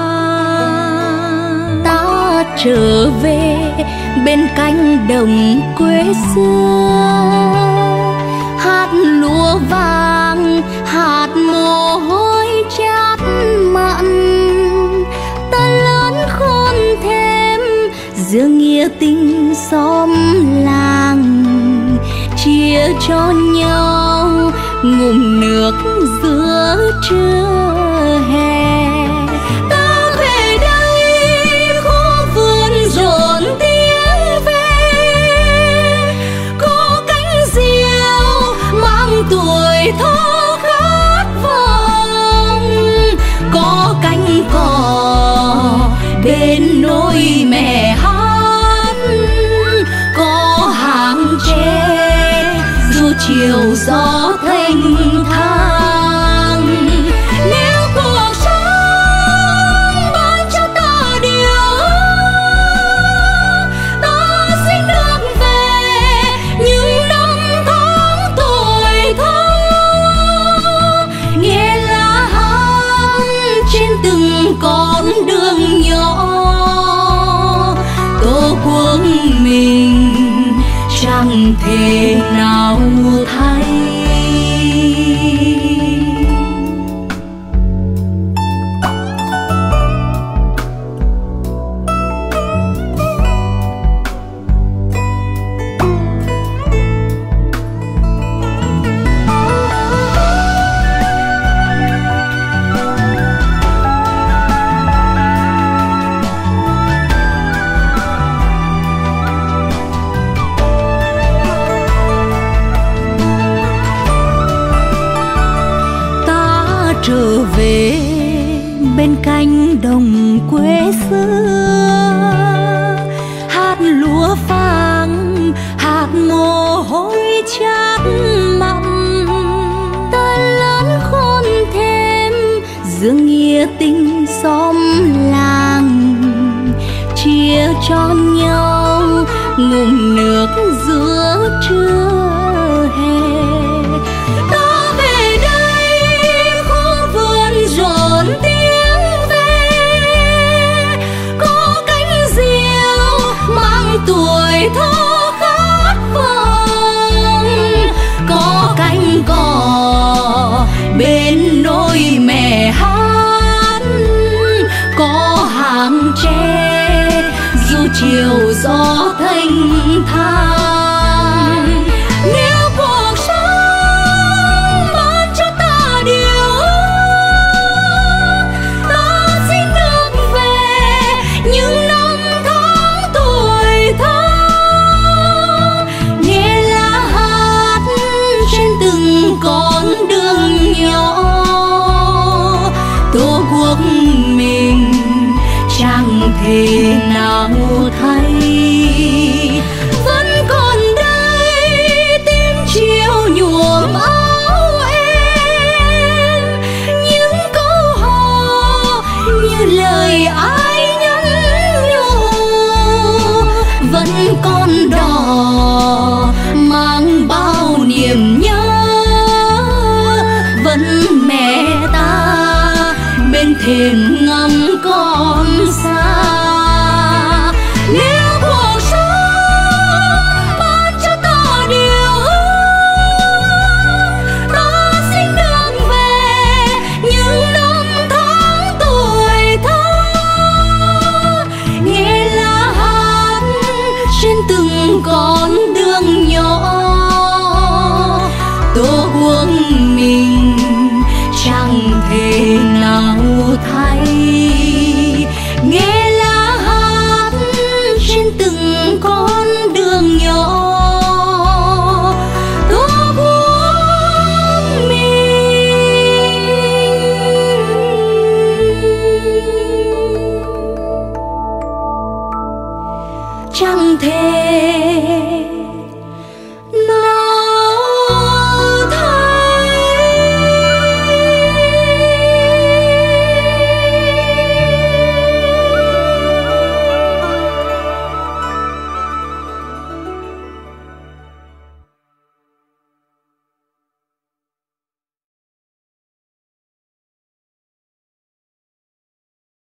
Ta trở về bên cánh đồng quê xưa, hạt lúa vàng, hạt mồ hôi chát mặn. Ta lớn khôn thêm giữa nghĩa tình xóm làng, chia cho nhau ngụm nước giữa trưa hè. Ta về đây khu vườn rộn tiếng ve, có cánh diều mang tuổi thơ khát vọng, có cánh cò bên nôi mẹ hát, có hàng tre dù chiều gió thanh thang. Nếu cuộc sống ban cho ta điều ước, ta xin được về những năm tháng tuổi thơ, nghe lá hát trên từng con đường nhỏ. Tổ quốc mình chẳng thể nào thay. Trở về bên cánh đồng quê xưa, hạt lúa vàng, hạt mồ hôi chát mặn. Ta lớn khôn thêm giữa nghĩa tình xóm làng, chia cho nhau ngụm nước giữa trưa hè. Rộn tiếng ve, có cánh diều mang tuổi thơ khát vọng, có cánh cò bên nôi mẹ hát, có hàng tre dù chiều gió thanh thang. Nếu cuộc sống ban cho ta điều những năm tháng tuổi thơ, nghe lá hát trên từng con đường nhỏ. Tổ quốc mình chẳng thể nào thay. Vẫn còn đây tim chiều nhuộm áo em, những câu hò như lời ai vẫn còn đỏ mang bao niềm nhớ. Vẫn mẹ ta bên thềm ngắm con xa, chẳng thể